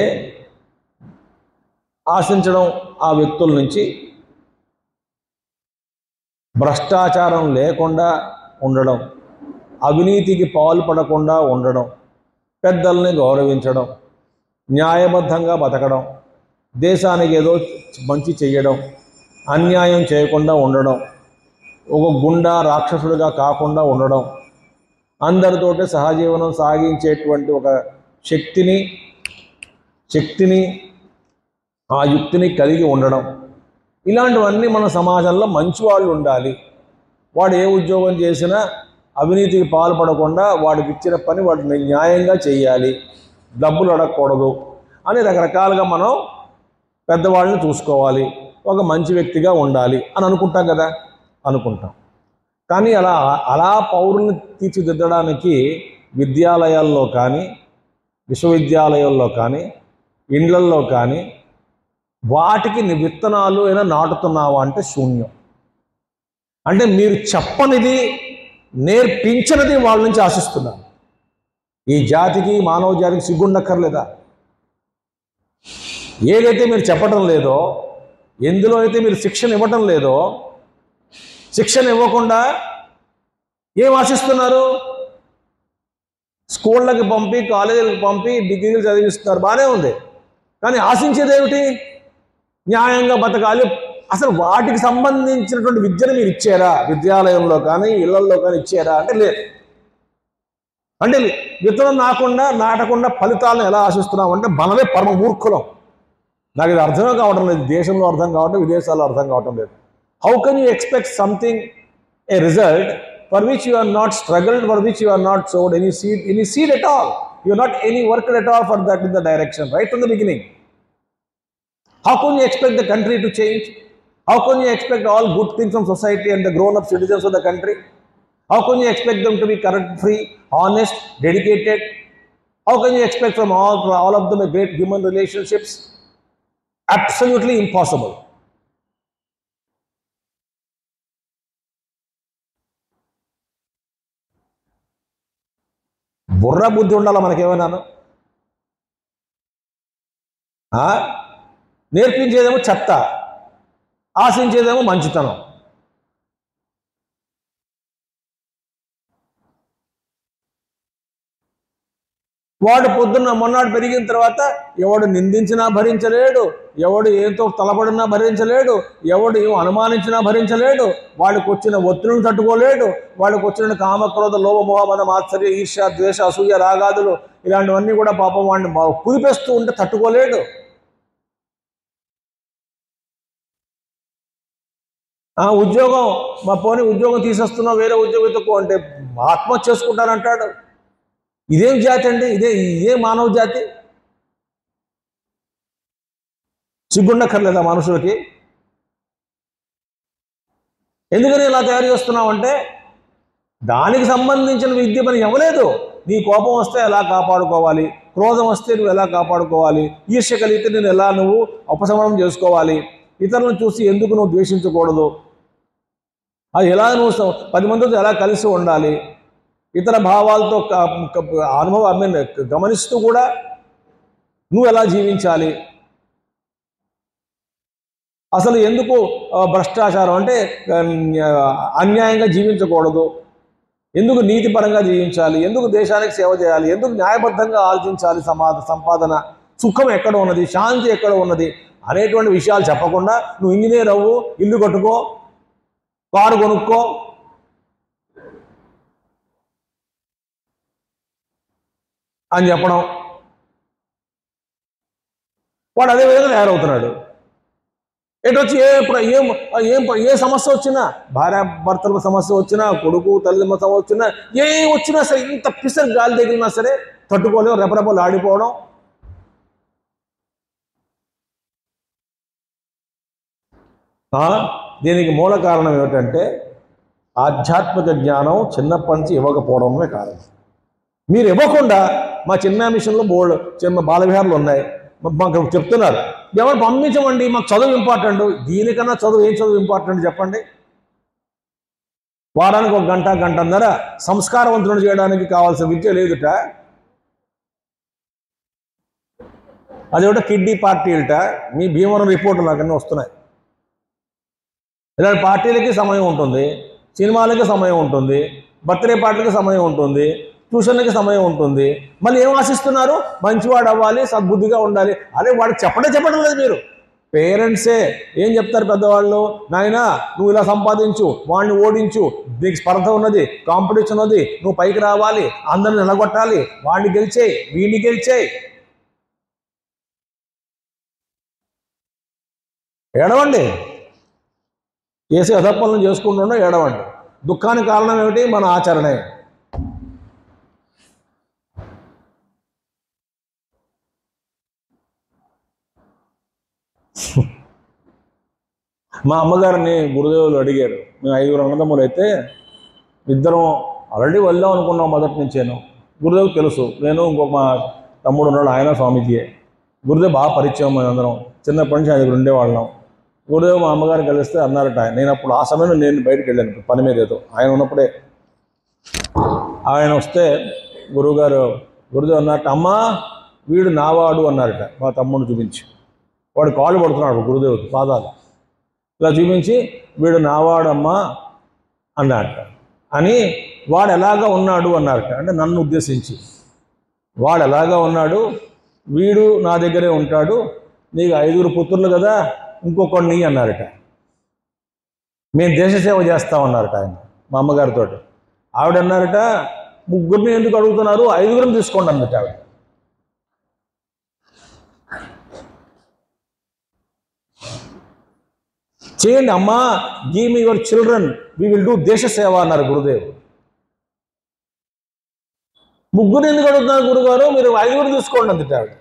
ఆశించడం ఆ వ్యక్తుల నుంచి భ్రష్టాచారం లేకుండా ఉండడం, అవినీతికి పాల్పడకుండా ఉండడం, పెద్దల్ని గౌరవించడం, న్యాయబద్ధంగా బతకడం, దేశానికి ఏదో మంచి చేయడం, అన్యాయం చేయకుండా ఉండడం, ఒక గుండా రాక్షసుడిగా కాకుండా ఉండడం, అందరితోటి సహజీవనం సాగించేటువంటి ఒక శక్తిని శక్తిని ఆ యుక్తిని కలిగి ఉండడం, ఇలాంటివన్నీ మన సమాజంలో మంచి వాళ్ళు ఉండాలి. వాడు ఏ ఉద్యోగం చేసినా అవినీతికి పాల్పడకుండా వాడికి ఇచ్చిన పని వాడిని న్యాయంగా చేయాలి, డబ్బులు అడగకూడదు అని రకరకాలుగా మనం పెద్దవాళ్ళని చూసుకోవాలి, ఒక మంచి వ్యక్తిగా ఉండాలి అని అనుకుంటాం కదా, అనుకుంటాం. కానీ అలా అలా పౌరుల్ని తీర్చిదిద్దడానికి విద్యాలయాల్లో కానీ, విశ్వవిద్యాలయాల్లో కానీ, ఇండ్లల్లో కానీ వాటికి విత్తనాలు అయినా నాటుతున్నావా అంటే శూన్యం. అంటే మీరు చెప్పనిది, నేర్పించినది వాళ్ళ నుంచి ఆశిస్తున్నారు. ఈ జాతికి, మానవ జాతికి సిగ్గుండక్కర్లేదా? ఏదైతే మీరు చెప్పడం లేదో, ఎందులో అయితే మీరు శిక్షణ ఇవ్వటం లేదో, శిక్షణ ఇవ్వకుండా ఏం ఆశిస్తున్నారు? స్కూళ్ళకి పంపి, కాలేజీలకు పంపి డిగ్రీలు చదివిస్తున్నారు, బాగానే ఉంది. కానీ ఆశించేది ఏమిటి? న్యాయంగా బతకాలి. అసలు వాటికి సంబంధించినటువంటి విద్యను మీరు ఇచ్చారా? విద్యాలయంలో కానీ ఇళ్లల్లో కానీ ఇచ్చారా అంటే లేదు. అంటే విత్తనం నాకుండా నాటకుండా ఫలితాలను ఎలా ఆశిస్తున్నాం అంటే మనమే పరమ మూర్ఖులం. నాకు ఇది అర్థమే కావటం లేదు, దేశంలో అర్థం కావటం, విదేశాల్లో అర్థం కావటం లేదు. How can you expect something, a result for which you are not struggled, for which you are not sowed any seed any seed at all, you are not any work at all for that in the direction right from the beginning. How can you expect the country to change? How can you expect all good things from society and the grown-up citizens of the country? How can you expect them to be corrupt-free, honest, dedicated? How can you expect from all, from all of them a great human relationships? Absolutely impossible. బుర్ర బుద్ధి ఉండాలా మనకేమన్నాను? నేర్పించేదేమో చెత్త, ఆశించేదేమో మంచితనం. వాడు పొద్దున్న మొన్నాడు పెరిగిన తర్వాత ఎవడు నిందించినా భరించలేడు, ఎవడు ఏంతో తలపడినా భరించలేడు, ఎవడు ఏం అనుమానించినా భరించలేడు, వాడికి వచ్చిన ఒత్తిడిని తట్టుకోలేడు, వాడికి వచ్చిన కామక్రోధ లోభ మోహ మద మాత్సర్య ఈర్ష్య ద్వేష అసూయ రాగాదులు ఇలాంటివన్నీ కూడా పాపం వాడిని కుదిపేస్తూ ఉంటే తట్టుకోలేడు. ఉద్యోగం మా పోనీ ఉద్యోగం తీసేస్తున్నావు, వేరే ఉద్యోగం తక్కువ అంటే ఆత్మహత్య చేసుకుంటానంటాడు. ఇదేం జాతి అండి? ఇదే ఇదే మానవ జాతి? సిగ్గుండక్కర్లేదా మనుషులకి? ఎందుకని ఇలా తయారు చేస్తున్నావు అంటే దానికి సంబంధించిన విద్య పని ఇవ్వలేదు. నీ కోపం వస్తే ఎలా కాపాడుకోవాలి, క్రోధం వస్తే నువ్వు ఎలా కాపాడుకోవాలి, ఈర్ష్య కలిగితే నేను ఎలా నువ్వు ఉపశమనం చేసుకోవాలి, ఇతరులను చూసి ఎందుకు నువ్వు ద్వేషించకూడదు, అది ఎలా నువ్వు పది మందితో ఎలా కలిసి ఉండాలి, ఇతర భావాలతో అనుభవం గమనిస్తూ కూడా నువ్వు ఎలా జీవించాలి, అసలు ఎందుకు భ్రష్టాచారం అంటే అన్యాయంగా జీవించకూడదు, ఎందుకు నీతిపరంగా జీవించాలి, ఎందుకు దేశానికి సేవ చేయాలి, ఎందుకు న్యాయబద్ధంగా ఆలోచించాలి, సమాధ సంపాదన సుఖం ఎక్కడ ఉన్నది, శాంతి ఎక్కడ ఉన్నది అనేటువంటి విషయాలు చెప్పకుండా నువ్వు ఇంజనీర్ అవ్వు, ఇల్లు కట్టుకో, కారు కొనుక్కో, అని చెప్పడం, వాడు అదే విధంగా తయారవుతున్నాడు. ఎటొచ్చి ఏ ఏం ఏం ఏ సమస్య వచ్చినా, భార్యాభర్తల సమస్య వచ్చినా, కొడుకు తల్లి సమస్య వచ్చినా, ఏం వచ్చినా సరే ఇంత పిసర్ గాలి తగిలినా సరే తట్టుకోలేవు, రెపరెపలు ఆడిపోవడం. దీనికి మూల కారణం ఏమిటంటే ఆధ్యాత్మిక జ్ఞానం చిన్నప్పటి నుంచి ఇవ్వకపోవడమే కారణం. మీరు ఇవ్వకుండా మా చిన్న మిషన్లో బోర్డు చిన్న బాలవిహారాలు ఉన్నాయి, మాకు చెప్తున్నారు ఎవరు పంపించమండి, మాకు చదువు ఇంపార్టెంట్. దీనికన్నా చదువు ఏం చదువు ఇంపార్టెంట్ చెప్పండి? వారానికి ఒక గంట గంటన్నర సంస్కారవంతులను చేయడానికి కావాల్సిన విద్య లేదుట. అదేవిట కిడ్నీ పార్టీలట, మీ భీమవరం రిపోర్టులు నాకన్నీ వస్తున్నాయి. ఇలాంటి పార్టీలకి సమయం ఉంటుంది, సినిమాలకి సమయం ఉంటుంది, బర్త్డే పార్టీకి సమయం ఉంటుంది, ట్యూషన్కి సమయం ఉంటుంది. మళ్ళీ ఏం ఆశిస్తున్నారు? మంచివాడు అవ్వాలి, సద్బుద్ధిగా ఉండాలి. అదే వాడికి చెప్పడే చెప్పడం లేదు. మీరు పేరెంట్సే ఏం చెప్తారు పెద్దవాళ్ళు? నాయనా నువ్వు ఇలా సంపాదించు, వాడిని ఓడించు, నీకు స్పర్ధ ఉన్నది, కాంపిటీషన్ ఉన్నది, నువ్వు పైకి రావాలి, అందరిని నిలగొట్టాలి, వాడిని గెలిచేయి, వీడిని గెలిచేయి. ఏడవండి, చేసే అధపనులను చేసుకుంటుండో ఏడవండి. దుఃఖానికి కారణం ఏమిటి? మన ఆచరణే. మా అమ్మగారిని గురుదేవులు అడిగారు. మేము ఐదుగురు అన్నదమ్ములు అయితే ఇద్దరం ఆల్రెడీ వెళ్దాం అనుకున్నాం మొదటి నుంచేను. గురుదేవుకు తెలుసు, నేను ఇంకొక మా తమ్ముడు ఉన్నాడు, ఆయన స్వామీజీయే. గురుదేవ్ బాగా పరిచయం, మేము అందరం చిన్నప్పటి నుంచి ఆయన దగ్గర ఉండేవాళ్ళం. గురుదేవ్ మా అమ్మగారిని కలిస్తే అన్నారట, నేను అప్పుడు ఆ సమయంలో నేను బయటకు వెళ్ళాను పని మీద ఏదో, ఆయన ఉన్నప్పుడే. ఆయన వస్తే గురువుగారు గురుదేవ్ అన్నట్టు, అమ్మా వీడు నావాడు అన్నారట మా తమ్ముడు చూపించి. వాడు కాళ్ళు పడుతున్నాడు గురుదేవుడు పాదాలు ఇలా చూపించి, వీడు నావాడమ్మా అన్నారట. అని వాడు ఎలాగా ఉన్నాడు అన్నారట, అంటే నన్ను ఉద్దేశించి. వాడు ఎలాగా ఉన్నాడు, వీడు నా దగ్గరే ఉంటాడు, నీకు ఐదుగురు పుత్రులు కదా, ఇంకొకడిని అన్నారట. మేము దేశ సేవ చేస్తామన్నారట ఆయన మా అమ్మగారితో. ఆవిడ అన్నారట, ముగ్గురిని ఎందుకు అడుగుతున్నారు, ఐదుగురిని తీసుకోండి అన్నట్టు ఆవిడ. చేయండి అమ్మా, give me your children, we will do దేశ సేవ అన్నారు గురుదేవ్. ముగ్గురు ఎందుకు అడుగుతున్నారు గురుగారు, మీరు ఐదుగురు తీసుకోండి అందుట ఆవిడ.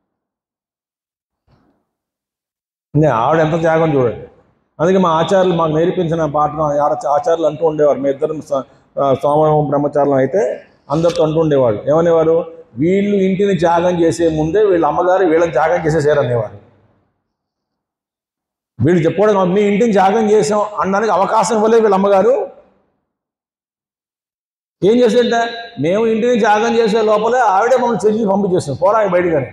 ఆవిడ ఎంత త్యాగం చూడండి. అందుకే మా ఆచార్యులు మాకు నేర్పించిన పాఠం ఆచార్యులు అంటూ ఉండేవారు. మీ ఇద్దరు సోమవారం బ్రహ్మచారులం అయితే అందరితో అంటూ ఉండేవాళ్ళు. ఏమనేవారు? వీళ్ళు ఇంటిని త్యాగం చేసే ముందే వీళ్ళ అమ్మగారు వీళ్ళని త్యాగం చేసేసారు అనేవారు. వీళ్ళు చెప్పుకోవడం, మీ ఇంటిని త్యాగం చేసాం అనడానికి అవకాశం ఇవ్వలేదు వీళ్ళ అమ్మగారు. ఏం చేసేట, మేము ఇంటిని త్యాగం చేసే లోపలే ఆవిడే మమ్మల్ని చేసి పంపించేస్తాం, పోరా బయటగానే.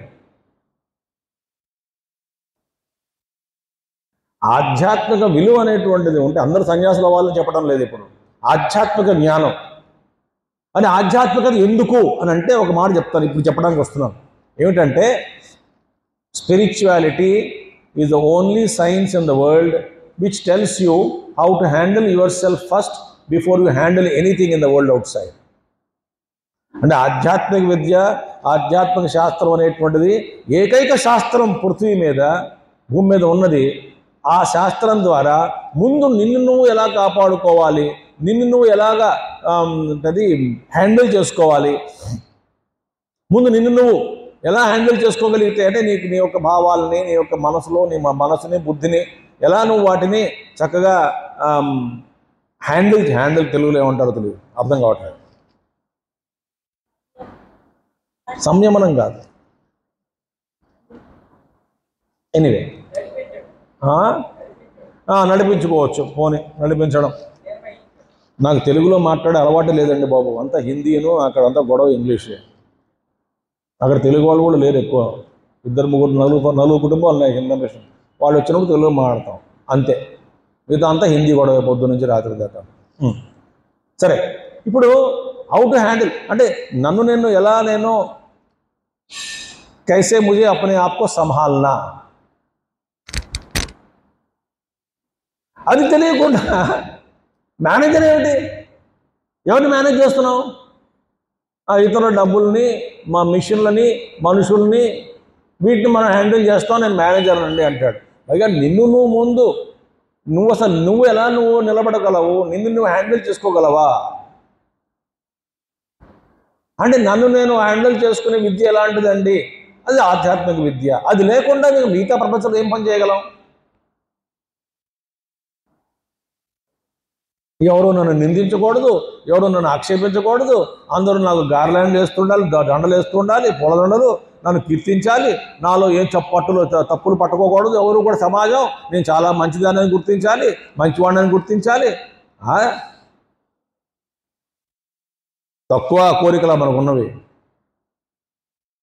ఆధ్యాత్మిక విలువ అనేటువంటిది ఉంటే అందరూ సన్యాసుల వాళ్ళని చెప్పడం లేదు. ఇప్పుడు ఆధ్యాత్మిక జ్ఞానం అని, ఆధ్యాత్మికత ఎందుకు అని అంటే ఒక మాట చెప్తాను, ఇప్పుడు చెప్పడానికి వస్తున్నాను. ఏమిటంటే, spirituality is the only science in the world which tells you how to handle yourself first before you handle anything in the world outside. అంటే ఆధ్యాత్మిక విద్య, ఆధ్యాత్మిక శాస్త్రం అనేటువంటిది ఏకైక శాస్త్రం పృథ్వీ మీద, భూమి మీద ఉన్నది. ఆ శాస్త్రం ద్వారా ముందు నిన్ను నువ్వు ఎలా కాపాడుకోవాలి, నిన్ను నువ్వు ఎలాగా అది హ్యాండిల్ చేసుకోవాలి, ముందు నిన్ను నువ్వు ఎలా హ్యాండిల్ చేసుకోగలిగితే అంటే నీకు నీ యొక్క భావాలని, నీ యొక్క మనసులో నీ మనసుని, బుద్ధిని ఎలా నువ్వు వాటిని చక్కగా హ్యాండిల్ హ్యాండిల్ తెలుగులో ఏమంటారో తెలియదు, అర్థం కావట్లేదు. సంయమనం కాదు. ఎనీవే నడిపించుకోవచ్చు, పోనీ నడిపించడం. నాకు తెలుగులో మాట్లాడే అలవాటు లేదండి బాబు, అంతా హిందీను, అక్కడ అంతా గొడవ ఇంగ్లీషే. అక్కడ తెలుగు వాళ్ళు కూడా లేరు ఎక్కువ, ఇద్దరు ముగ్గురు నలుగురు నలుగురు కుటుంబాలు ఉన్నాయి హిందీ మిషన్. వాళ్ళు వచ్చినప్పుడు తెలుగు మాట్లాడతాం అంతే, మిగతా అంతా హిందీ గొడవ పొద్దు నుంచి రాత్రి దాకా. సరే, ఇప్పుడు హౌ టు హ్యాండిల్ అంటే నన్ను నేను ఎలా నేను कैसे मुझे अपने आप को संभालना, అది తెలియకుండా మేనేజర్ ఏమిటి, ఎవరిని మేనేజ్ చేస్తున్నావు? ఇతరుల డబ్బుల్ని, మా మిషన్లని, మనుషుల్ని, వీటిని మనం హ్యాండిల్ చేస్తాం, నేను మేనేజర్ అండి అంటాడు. పైగా నిన్ను నువ్వు ముందు నువ్వు అసలు నువ్వు ఎలా నువ్వు నిలబడగలవు, నిన్ను నువ్వు హ్యాండిల్ చేసుకోగలవా అంటే నన్ను నేను హ్యాండిల్ చేసుకునే విద్య ఎలాంటిదండి? అది ఆధ్యాత్మిక విద్య. అది లేకుండా నేను మిగతా ప్రపంచంలో ఏం పని చేయగలం? ఎవరు నన్ను నిందించకూడదు, ఎవరు నన్ను ఆక్షేపించకూడదు, అందరూ నాకు గార్లాండ్ వేస్తుండాలి, దండలు వేస్తుండాలి, పూలదండలు, నన్ను కీర్తించాలి, నాలో ఏం చప్పట్టులు తప్పులు పట్టుకోకూడదు, ఎవరు కూడా సమాజం నేను చాలా మంచిదాన్ని గుర్తించాలి, మంచివాడిని గుర్తించాలి. తక్కువ కోరికలా మనకు ఉన్నవి,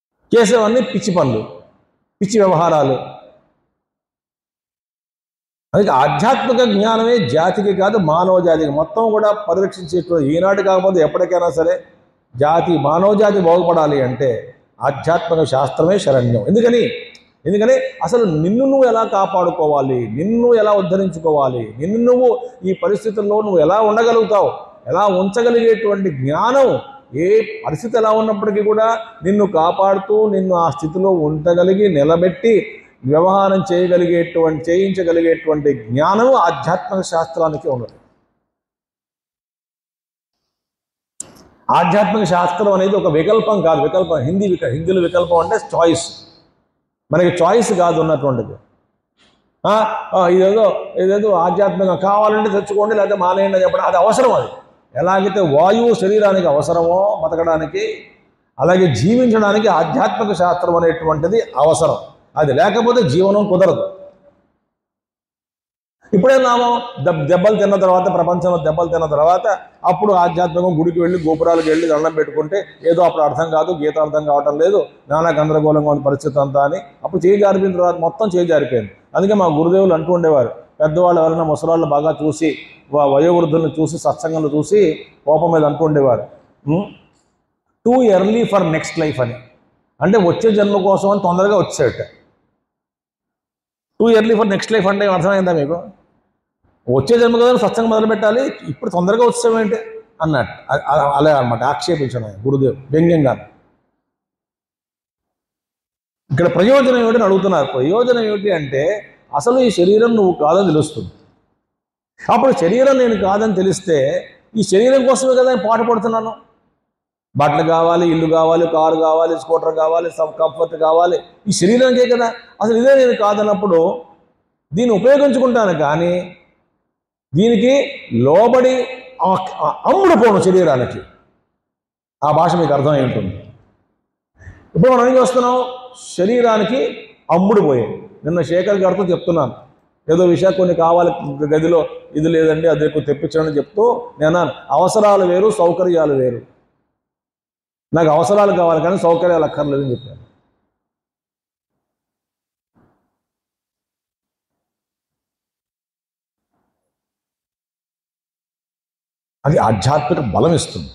చేసేవన్నీ పిచ్చి పనులు, పిచ్చి వ్యవహారాలు. అందుకే ఆధ్యాత్మిక జ్ఞానమే జాతికి కాదు మానవ జాతికి మొత్తం కూడా పరిరక్షించేటువంటి ఈనాటి కాకపోతే ఎప్పటికైనా సరే జాతి మానవ జాతి బాగుపడాలి అంటే ఆధ్యాత్మిక శాస్త్రమే శరణ్యం. ఎందుకని ఎందుకని అసలు నిన్ను నువ్వు ఎలా కాపాడుకోవాలి, నిన్ను ఎలా ఉద్ధరించుకోవాలి, నిన్ను నువ్వు ఈ పరిస్థితుల్లో నువ్వు ఎలా ఉండగలుగుతావు, ఎలా ఉంచగలిగేటువంటి జ్ఞానం ఏ పరిస్థితి ఎలా ఉన్నప్పటికీ కూడా నిన్ను కాపాడుతూ నిన్ను ఆ స్థితిలో ఉంచగలిగి నిలబెట్టి వ్యవహారం చేయగలిగేటువంటి చేయించగలిగేటువంటి జ్ఞానం ఆధ్యాత్మిక శాస్త్రానికి ఉన్నది. ఆధ్యాత్మిక శాస్త్రం అనేది ఒక వికల్పం కాదు, వికల్పం హిందీ విక హిందీలో వికల్పం అంటే చాయిస్, మనకి చాయిస్ కాదు ఉన్నటువంటిది. ఇదేదో ఇదేదో ఆధ్యాత్మికంగా కావాలంటే తెచ్చుకోండి లేకపోతే మానేయండి చెప్పడం అది అవసరం. అది ఎలాగైతే వాయువు శరీరానికి అవసరమో బతకడానికి, అలాగే జీవించడానికి ఆధ్యాత్మిక శాస్త్రం అనేటువంటిది అవసరం. అది లేకపోతే జీవనం కుదరదు. ఇప్పుడే నామో దెబ్ దెబ్బలు తిన్న తర్వాత ప్రపంచంలో దెబ్బలు తిన్న తర్వాత అప్పుడు ఆధ్యాత్మికం గుడికి వెళ్ళి గోపురాలకు వెళ్ళి దండం పెట్టుకుంటే ఏదో అప్పుడు అర్థం కాదు, గీత అర్థం కావటం లేదు, నానా గందరగోళంగా ఉన్న పరిస్థితి అంతా అని అప్పుడు చేయి జారిపోయిన తర్వాత మొత్తం చేయి జారిపోయింది. అందుకే మా గురుదేవులు అంటూ ఉండేవారు, పెద్దవాళ్ళు ఎవరైనా ముసలాళ్ళు బాగా చూసి వయోవృద్ధులను చూసి సత్సంగంలో చూసి కోపం మీద అంటూ ఉండేవారు, too early for next life అని. అంటే వచ్చే జన్మ కోసం అని తొందరగా వచ్చేట. Too early for next life అంటే అర్థమైందా మీకు? వచ్చే జన్మ కదా సత్సంగం మొదలు పెట్టాలి, ఇప్పుడు తొందరగా వచ్చేవేంటి అన్నట్టు. అలా అనమాట ఆక్షేపించడం గురుదేవ్ వ్యంగ్యంగా. ఇక్కడ ప్రయోజనం ఏమిటని అడుగుతున్నారు. ప్రయోజనం ఏమిటి అంటే అసలు ఈ శరీరం నువ్వు కాదని తెలుస్తుంది. అప్పుడు శరీరం నేను కాదని తెలిస్తే ఈ శరీరం కోసమే కదా నేను పాట పడుతున్నాను. బట్టలు కావాలి, ఇల్లు కావాలి, కారు కావాలి, స్కూటర్ కావాలి, సబ్ కంఫర్ట్ కావాలి, ఈ శరీరానికే కదా. అసలు ఇదే నేను కాదన్నప్పుడు దీన్ని ఉపయోగించుకుంటాను, కానీ దీనికి లోబడి అమ్ముడు పోను శరీరానికి. ఆ భాష మీకు అర్థమై ఉంటుంది. ఇప్పుడు మనం ఏం చేస్తున్నాం, శరీరానికి అమ్ముడు పోయాయి. నిన్న శేఖర్ గారితో చెప్తున్నాను, ఏదో విషయాలు కొన్ని కావాలి గదిలో, ఇది లేదండి అది ఎక్కువ తెప్పించడం చెప్తూ నేను అవసరాలు వేరు సౌకర్యాలు వేరు, నాకు అవసరాలు కావాలి కానీ సౌకర్యాలు అక్కర్లేదని చెప్పాను. అది ఆధ్యాత్మిక బలం ఇస్తుంది.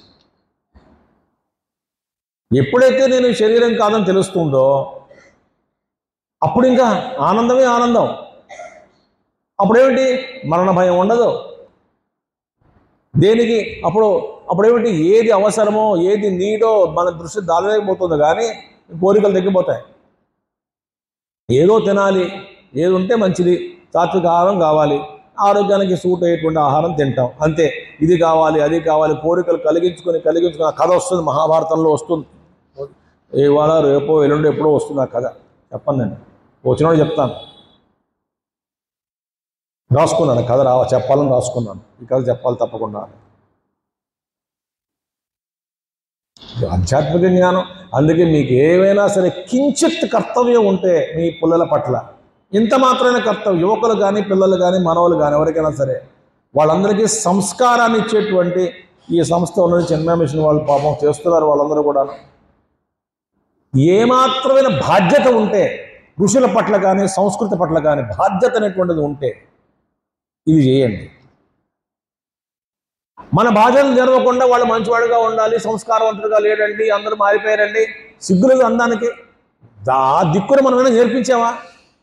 ఎప్పుడైతే నేను శరీరం కాదని తెలుస్తుందో అప్పుడు ఇంకా ఆనందమే ఆనందం. అప్పుడేమిటి, మరణ భయం ఉండదు దేనికి. అప్పుడు అప్పుడేమిటి, ఏది అవసరమో ఏది నీడో మన దృష్టి దానిలేకపోతుంది, కానీ కోరికలు తగ్గిపోతాయి. ఏదో తినాలి, ఏది ఉంటే మంచిది, సాత్విక ఆహారం కావాలి, ఆరోగ్యానికి సూట్ అయ్యేటువంటి ఆహారం తింటాం అంతే. ఇది కావాలి అది కావాలి కోరికలు కలిగించుకొని కలిగించుకొని ఆ కథ వస్తుంది, మహాభారతంలో వస్తుంది. ఇవాళ రేపో ఎల్లుండి ఎప్పుడో వస్తుంది ఆ కథ. చెప్పను నేను, వచ్చినోడు చెప్తాను. రాసుకున్నాను కథ, రా చెప్పాలని రాసుకున్నాను, ఈ కథ చెప్పాలి తప్పకుండా. ఆధ్యాత్మిక జ్ఞానం. అందుకే మీకు ఏవైనా సరే కించిత్ కర్తవ్యం ఉంటే మీ పిల్లల పట్ల, ఇంత మాత్రమే కర్తవ్యం, యువకులు కానీ పిల్లలు కానీ మనవలు కానీ ఎవరికైనా సరే వాళ్ళందరికీ సంస్కారాన్ని ఇచ్చేటువంటి ఈ సంస్థ ఉన్నది చిన్మయ మిషన్ వాళ్ళు పాపం చేస్తున్నారు. వాళ్ళందరూ కూడా ఏమాత్రమైన బాధ్యత ఉంటే ఋషుల పట్ల కానీ సంస్కృతి పట్ల కానీ బాధ్యత అనేటువంటిది ఉంటే ఇది చేయండి. మన బాధ్యతలు జరగకుండా వాళ్ళు మంచివాడుగా ఉండాలి, సంస్కారవంతుడుగా లేడండి, అందరూ మారిపోయారండి, సిగ్గులు అందానికి దా దిక్కును మనమైనా నేర్పించామా?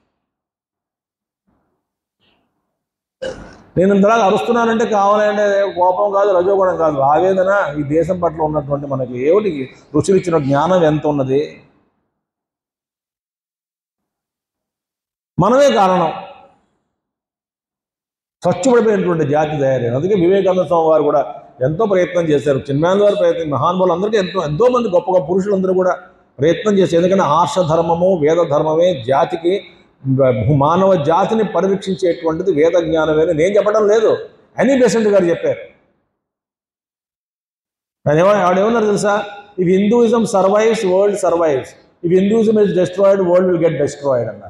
నేను ఇంతలాగా అరుస్తున్నానంటే కావాలంటే కోపం కాదు, రజోగుణం కాదు, ఆవేదన ఈ దేశం పట్ల ఉన్నటువంటి మనకి ఏమిటి రుచులు ఇచ్చిన జ్ఞానం ఎంత ఉన్నది, మనమే కారణం. స్వచ్ఛపడిపోయినటువంటి జాతి తయారైంది. అందుకే వివేకానంద స్వామి వారు కూడా ఎంతో ప్రయత్నం చేశారు, చిన్మయానంద వారు ప్రయత్నం, మహానుభావులు అందరికీ ఎంతో ఎంతో మంది గొప్ప గొప్ప పురుషులందరూ కూడా ప్రయత్నం చేశారు. ఎందుకంటే ఆర్ష ధర్మము వేద ధర్మమే జాతికి, మానవ జాతిని పరిరక్షించేటువంటిది వేద జ్ఞానమే. నేను చెప్పడం లేదు, ఎనీ బెసెంట్ గారు చెప్పారు. ఆయన ఏమన్నా ఆవిడేమన్నారు తెలుసా, if Hinduism survives world survives, if Hinduism is destroyed world will get destroyed అన్నారు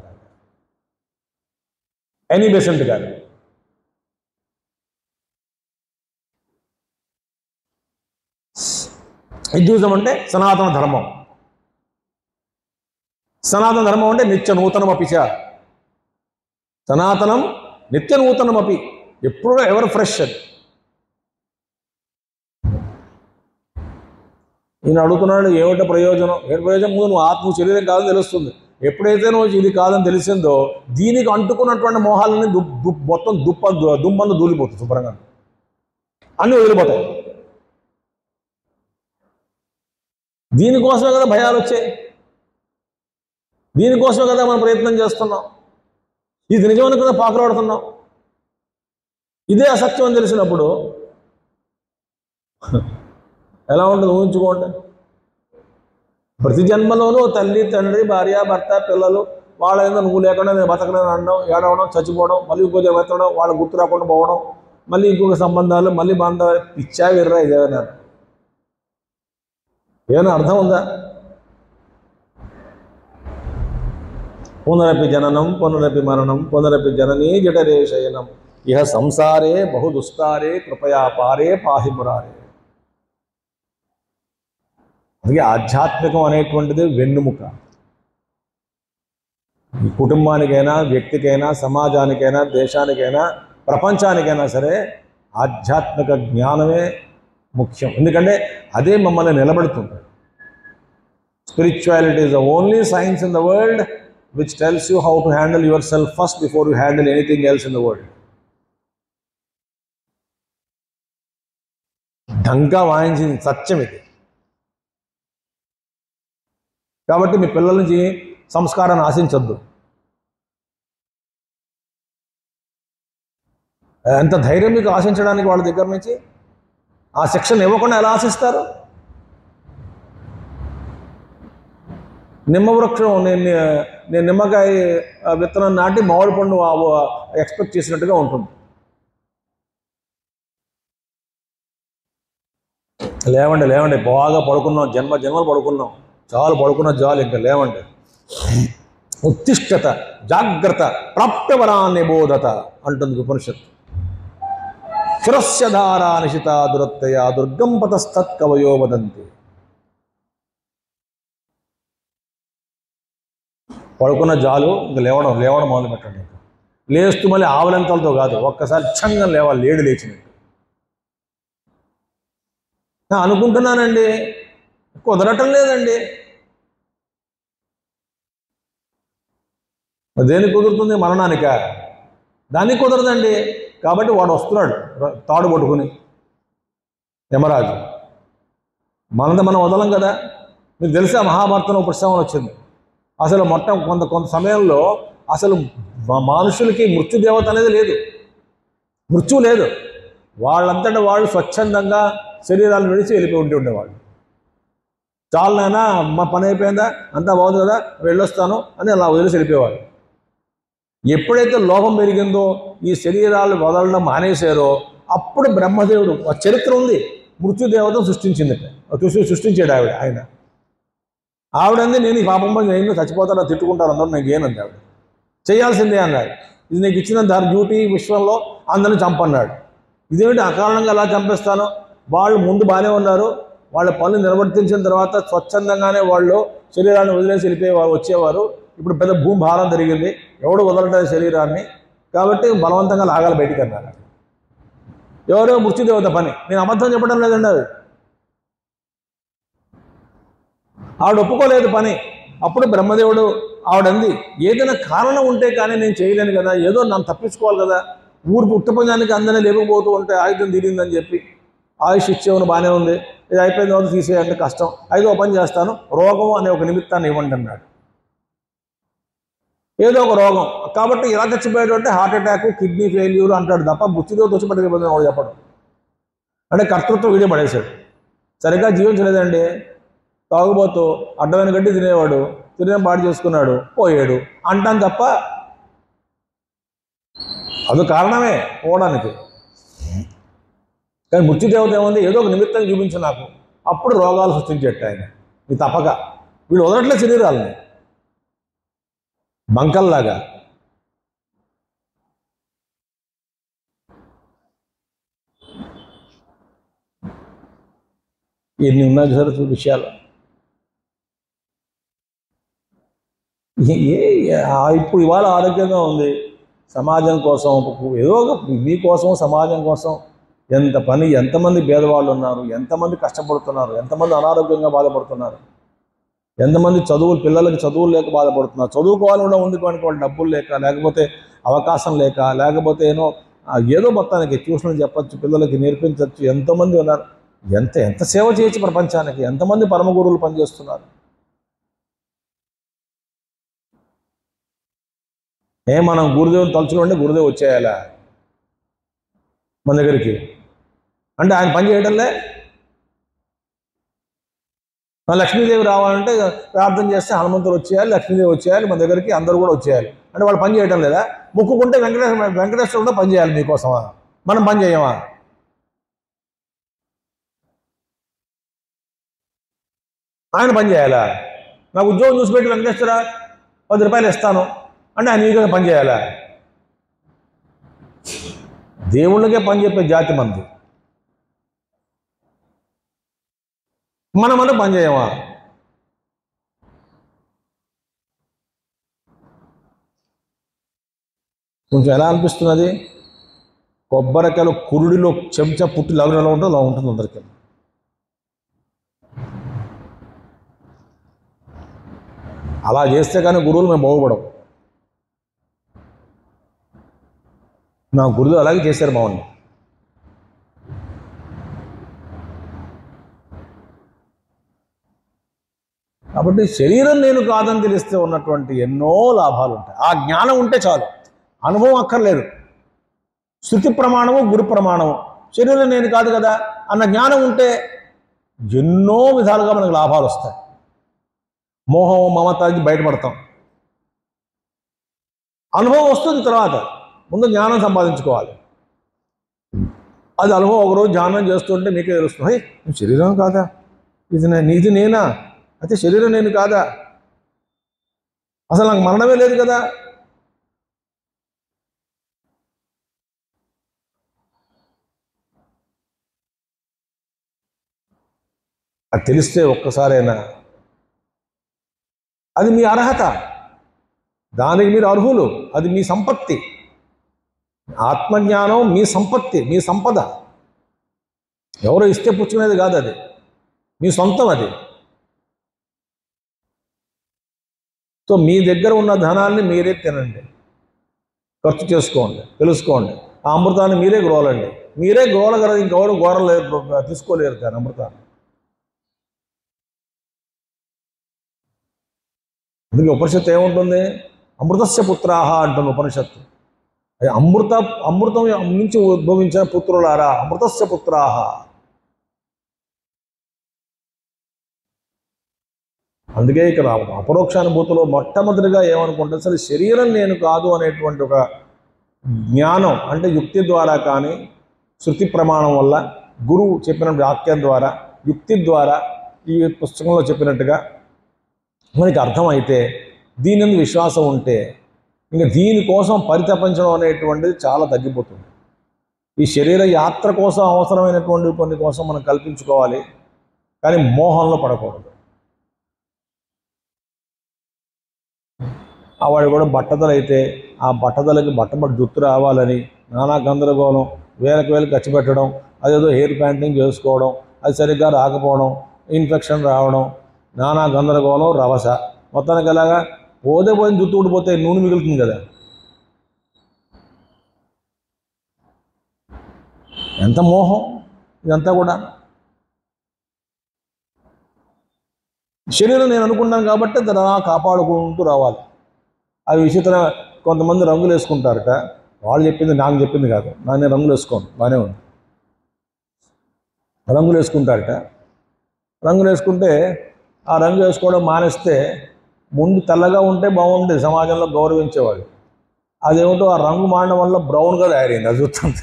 ఎనీ బెసెంట్ గారు. హిందూయిజం అంటే సనాతన ధర్మం, సనాతన ధర్మం అంటే నిత్య నూతనం అపిచ, సనాతనం నిత్య నూతనమపి, ఎప్పుడు ఎవరు ఫ్రెష్ అది. నేను అడుగుతున్నాడు ఏమిటో ప్రయోజనం, ఏమిటి ప్రయోజనం? ముందు నువ్వు ఆత్మ శరీరం కాదని తెలుస్తుంది. ఎప్పుడైతే నువ్వు ఇది కాదని తెలిసిందో దీనికి అంటుకున్నటువంటి మోహాలని దు దు మొత్తం దుప్ప దుమ్మందు దూలిపోతుంది, శుభ్రంగా అన్నీ వదిలిపోతాయి. దీనికోసమే కదా భయాలు వచ్చాయి, దీనికోసమే కదా మనం ప్రయత్నం చేస్తున్నాం. ఇది నిజమైన కదా పాకులాడుతున్నాం. ఇదే అసత్యం అని తెలిసినప్పుడు ఎలా ఉంటుంది ఊహించుకోండి. ప్రతి జన్మలోనూ తల్లి తండ్రి భార్య భర్త పిల్లలు వాళ్ళ ఏదో నువ్వు లేకుండా నేను బతకలేని అనడం, ఏడవడం, చచ్చిపోవడం, మళ్ళీ ఇంకో ఎత్తడం, వాళ్ళ గుర్తు రాకుండా పోవడం, మళ్ళీ ఇంకొక సంబంధాలు, మళ్ళీ బంధాలు. ఇచ్చా విర్రా ఇదేనా? ఏమైనా అర్థం ఉందా? పునరపి జననం పునరపి మరణం పునరపి జననీ జఠరే శయనం ఇహ సంసారే బహుదుస్తారే కృపయా పారే పాహి మురారే. అందుకే ఆధ్యాత్మికం అనేటువంటిది వెన్నుముక. ఈ కుటుంబానికైనా, వ్యక్తికైనా, సమాజానికైనా, దేశానికైనా, ప్రపంచానికైనా సరే ఆధ్యాత్మిక జ్ఞానమే ముఖ్యం. ఎందుకంటే అదే మమ్మల్ని నిలబెడుతుంది. Spirituality is the only science in the world which tells you how to handle yourself first before you handle anything else in the world. ఢంకా వాయించింది సత్యం ఇది. కాబట్టి మీ పిల్లల నుంచి సంస్కారాన్ని ఆశించొద్దు. ఎంత ధైర్యం మీకు ఆశించడానికి వాళ్ళ దగ్గర నుంచి? ఆ శిక్షణ ఇవ్వకుండా ఎలా ఆశిస్తారు? నిమ్మ వృక్షం నేను నేను నిమ్మకాయ విత్తనం నాటి మామిడి పండు ఎక్స్పెక్ట్ చేసినట్టుగా ఉంటుంది. లేవండి లేవండి, బాగా పడుకున్నాం, జన్మ జన్మలు పడుకున్నాం, చాలు పడుకున్న చాలు, ఇంకా లేవండి. ఉత్తిష్టత జాగ్రత్త ప్రాప్యవరాన్ని బోధత అంటుంది ఉపనిషత్తు. శిరస్యధారా నిశిత దురత్తయ దుర్గం పతస్తత్ కవయో వదంతి. పడుకున్న జాలు, ఇంకా లేవడం లేవడం మొదలు పెట్టండి. లేస్తూ మళ్ళీ ఆవలంతలతో కాదు, ఒక్కసారి ఛంగం లేవాలి, లేడు లేచినట్టు. అనుకుంటున్నానండి, కుదరటం లేదండి. దేనికి కుదురుతుంది? మరణానిక? దానికి కుదరదండి. కాబట్టి వాడు వస్తున్నాడు తాడు పట్టుకుని, యమరాజు. మనది మనం వదలం కదా. మీకు తెలుసా మహాభారతంలో ప్రస్తావన వచ్చింది. అసలు మొట్ట కొంత కొంత సమయంలో అసలు మనుషులకి మృత్యుదేవత అనేది లేదు, మృత్యు లేదు. వాళ్ళంతటా వాళ్ళు స్వచ్ఛందంగా శరీరాలను విడిచి వెళ్ళిపోయి ఉంటూ ఉండేవాళ్ళు. చాలనైనా మా పని అయిపోయిందా, అంతా బాగుంది కదా, వెళ్ళొస్తాను అని అలా వదిలేసి వెళ్ళిపోయేవాళ్ళు. ఎప్పుడైతే లోపం పెరిగిందో, ఈ శరీరాలు వదలడం మానేశారో, అప్పుడు బ్రహ్మదేవుడు, ఆ చరిత్ర ఉంది, మృత్యుదేవతను సృష్టించిందట. సృష్టించాడు ఆవిడ. ఆయన ఆవిడంది నేను ఈ పాపం పని నేను చచ్చిపోతాను, తిట్టుకుంటాను అందరూ, నాకు ఏనంది ఆవిడ. చేయాల్సిందే అన్నాడు. ఇది నీకు ఇచ్చిన దాని డ్యూటీ విశ్వంలో, అందరిని చంపన్నాడు. ఇదేమిటి అకారణంగా అలా చంపేస్తాను? వాళ్ళు ముందు బాగానే ఉన్నారు, వాళ్ళ పనులు నిర్వర్తించిన తర్వాత స్వచ్ఛందంగానే వాళ్ళు శరీరాన్ని వదిలేసి వెళ్ళిపోయి వచ్చేవారు. ఇప్పుడు పెద్ద భూమి భారం జరిగింది, ఎవడు వదలటది శరీరాన్ని, కాబట్టి బలవంతంగా లాగాలి బయటికి అన్నారు. ఎవరో మృత్యుదేవత పని. నేను అబద్ధం చెప్పడం లేదండి, అది ఆవిడ ఒప్పుకోలేదు పని. అప్పుడు బ్రహ్మదేవుడు ఆవిడంది, ఏదైనా కారణం ఉంటే కానీ నేను చేయలేను కదా, ఏదో నన్ను తప్పించుకోవాలి కదా, ఊరు పుట్టపుణ్యానికి అందరినీ లేకపోతూ ఉంటే ఆయుధం తిరిగిందని చెప్పి ఆయుష్ ఇచ్చేవను బాగానే ఉంది, ఇది అయిపోయిన తర్వాత తీసేయాలంటే కష్టం, ఐదో పని చేస్తాను, రోగం అనే ఒక నిమిత్తాన్ని ఇవ్వండి అన్నాడు. ఏదో ఒక రోగం. కాబట్టి ఇలా చచ్చిపోయాడు అంటే హార్ట్ అటాక్, కిడ్నీ ఫెయిల్యూర్ అంటాడు తప్ప మృత్యుదేవత వచ్చి పట్టుకుపోతుంది వాడు చెప్పడం. అంటే కర్తృత్వం వీడియో పడేశాడు. సరిగ్గా జీవించలేదండి, తాగుబోతూ అడ్డమైన గడ్డి తినేవాడు, తినే పాడు చేసుకున్నాడు, పోయాడు అంటాను తప్ప అది కారణమే పోవడానికి. కానీ మృత్యుదేవత ఏముంది, ఏదో ఒక నిమిత్తం చూపించు నాకు, అప్పుడు రోగాలు సృష్టించేట ఆయన. ఇది తప్పక వీళ్ళు వదలట్లే శరీరాలని బంకల్లాగా. ఎన్ని ఉన్నాయి సార్ విషయాలు. ఇప్పుడు ఇవాళ ఆరోగ్యంగా ఉంది, సమాజం కోసం ఏదో ఒక మీకోసం సమాజం కోసం ఎంత పని, ఎంతమంది పేదవాళ్ళు ఉన్నారు, ఎంతమంది కష్టపడుతున్నారు, ఎంతమంది అనారోగ్యంగా బాధపడుతున్నారు, ఎంతమంది చదువులు పిల్లలకి చదువులు లేక బాధపడుతున్నారు, చదువుకోవాలి కూడా ఉంది కానీ వాళ్ళు డబ్బులు లేక, లేకపోతే అవకాశం లేక, లేకపోతే ఏనో ఏదో మొత్తానికి ట్యూషన్లు చెప్పచ్చు, పిల్లలకి నేర్పించవచ్చు, ఎంతోమంది ఉన్నారు. ఎంత ఎంత సేవ చేయొచ్చు ప్రపంచానికి, ఎంతమంది పరమ గురువులు పనిచేస్తున్నారు. ఏ మనం గురుదేవుని తలుచుకుంటే గురుదేవు వచ్చేయాలా మన దగ్గరికి అంటే ఆయన పని చేయడంలే. లక్ష్మీదేవి రావాలంటే ప్రార్థన చేస్తే హనుమంతుడు వచ్చేయాలి, లక్ష్మీదేవి వచ్చేయాలి, మన దగ్గరికి అందరూ కూడా వచ్చేయాలి. అంటే వాళ్ళు పని చేయడం లేదా? మొక్కుకుంటే వెంకటేశ్వర వెంకటేశ్వరుడు కూడా పని చేయాలి మీకోసమా? మనం పని చేయమా? ఆయన పని చేయాలా? నాకు ఉద్యోగం చూసి పెట్టి వెంకటేశ్వర పది రూపాయలు ఇస్తాను అంటే ఆయన మీకోసం పని చేయాలా? దేవుళ్ళకే పని చెప్పే జాతి మంది, మనమంటే పని చేయమా? కొంచెం ఎలా అనిపిస్తున్నది? కొబ్బరికాయలు కురుడిలో చెంచా పుట్టి లగ్నంలో ఎలా ఉంటుందో అలా ఉంటుంది అందరికీ. అలా చేస్తే కానీ గురువులు మేము బాగుపడం. నా గురువులు అలాగే చేశారు బాగుంది. కాబట్టి శరీరం నేను కాదని తెలిస్తే ఉన్నటువంటి ఎన్నో లాభాలు ఉంటాయి. ఆ జ్ఞానం ఉంటే చాలు, అనుభవం అక్కర్లేదు. శృతి ప్రమాణము, గురు ప్రమాణము, శరీరం నేను కాదు కదా అన్న జ్ఞానం ఉంటే ఎన్నో విధాలుగా మనకు లాభాలు వస్తాయి. మోహం మమతాకి బయటపడతాం. అనుభవం వస్తుంది తర్వాత, ముందు జ్ఞానం సంపాదించుకోవాలి. అది అనుభవం ఒకరోజు ధ్యానం చేస్తుంటే మీకే తెలుస్తుంది, శరీరం కాదా ఇది, నీది నేనా, అయితే శరీరం నేను కాదా, అసలు నాకు మరణమే లేదు కదా. అది తెలిస్తే ఒక్కసారైనా అది మీ అర్హత, దానికి మీరు అర్హులు, అది మీ సంపత్తి. ఆత్మజ్ఞానం మీ సంపత్తి, మీ సంపద. ఎవరో ఇస్తే పుచ్చుకునేది కాదు, అది మీ సొంతం. అది సో మీ దగ్గర ఉన్న ధనాన్ని మీరే తినండి, ఖర్చు చేసుకోండి, తెలుసుకోండి. ఆ అమృతాన్ని మీరే గ్రోలండి. మీరే గ్రోలగలరు, ఇంకెవరు గోరలేరు, తీసుకోలేరు దాని అమృతాన్ని. అందుకే ఉపనిషత్తు ఏముంటుంది? అమృతస్య పుత్రాహ అంటుంది ఉపనిషత్తు. అది అమృత అమృతం నుంచి ఉద్భవించిన పుత్రులారా, అమృతస్య పుత్రాహ. అందుకే ఇక్కడ అపరోక్షానుభూతిలో మొట్టమొదటిగా ఏమనుకుంటుంది, సరే శరీరం నేను కాదు అనేటువంటి ఒక జ్ఞానం, అంటే యుక్తి ద్వారా కానీ, శృతి ప్రమాణం వల్ల, గురువు చెప్పిన వాక్యం ద్వారా, యుక్తి ద్వారా, ఈ పుస్తకంలో చెప్పినట్టుగా మనకి అర్థమైతే, దీని మీద విశ్వాసం ఉంటే, ఇంకా దీనికోసం పరితపించడం అనేటువంటిది చాలా తగ్గిపోతుంది. ఈ శరీర యాత్ర కోసం అవసరమైనటువంటి కొన్ని కోసం మనం కల్పించుకోవాలి, కానీ మోహంలో పడకూడదు. ఆ వాడు కూడా బట్టతలు అయితే ఆ బట్టతలకి బట్టబడి జుత్తు రావాలని నానా గందరగోళం, వేలకు వేలు ఖర్చు పెట్టడం, అదేదో హెయిర్ ప్యాంటింగ్ చేసుకోవడం, అది సరిగ్గా రాకపోవడం, ఇన్ఫెక్షన్ రావడం, నానా గందరగోళం, రవస. మొత్తానికి ఎలాగా పోతే పోయిన జుత్తు ఊడిపోతే నూనె మిగులుతుంది కదా. ఎంత మోహం ఇదంతా కూడా. శరీరం నేను అనుకున్నాను కాబట్టి దాన్ని కాపాడుకుంటూ రావాలి. అవి విచిత్ర కొంతమంది రంగులు వేసుకుంటారట, వాళ్ళు చెప్పింది నాకు చెప్పింది కాదు, నా నేను రంగులు వేసుకోను, బాగానే ఉంది. రంగులు వేసుకుంటారట, రంగులు వేసుకుంటే ఆ రంగు వేసుకోవడం మానేస్తే ముందు తెల్లగా ఉంటే బాగుండేది, సమాజంలో గౌరవించేవాళ్ళు. అదేమిటో ఆ రంగు మారడం వల్ల బ్రౌన్గా తయారైంది. అది చూస్తుంది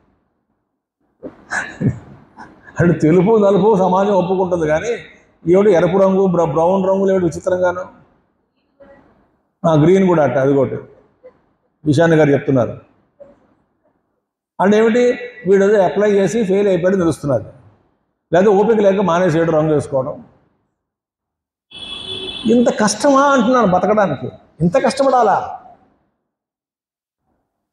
అంటే తెలుపు నలుపు సమాజం ఒప్పుకుంటుంది, కానీ ఏమిటి ఎరుపు రంగు బ్రౌన్ రంగులు ఏమిటి విచిత్రంగాను. గ్రీన్ కూడా అట్ట, అది ఒకటి ఈశాన్య గారు చెప్తున్నారు. అంటే ఏమిటి, వీడు అప్లై చేసి ఫెయిల్ అయిపోయాడు తెలుస్తున్నది, లేదా ఓపిక లేక మానేసేయడం రంగు వేసుకోవడం. ఇంత కష్టమా అంటున్నాను బతకడానికి, ఇంత కష్టపడాలా?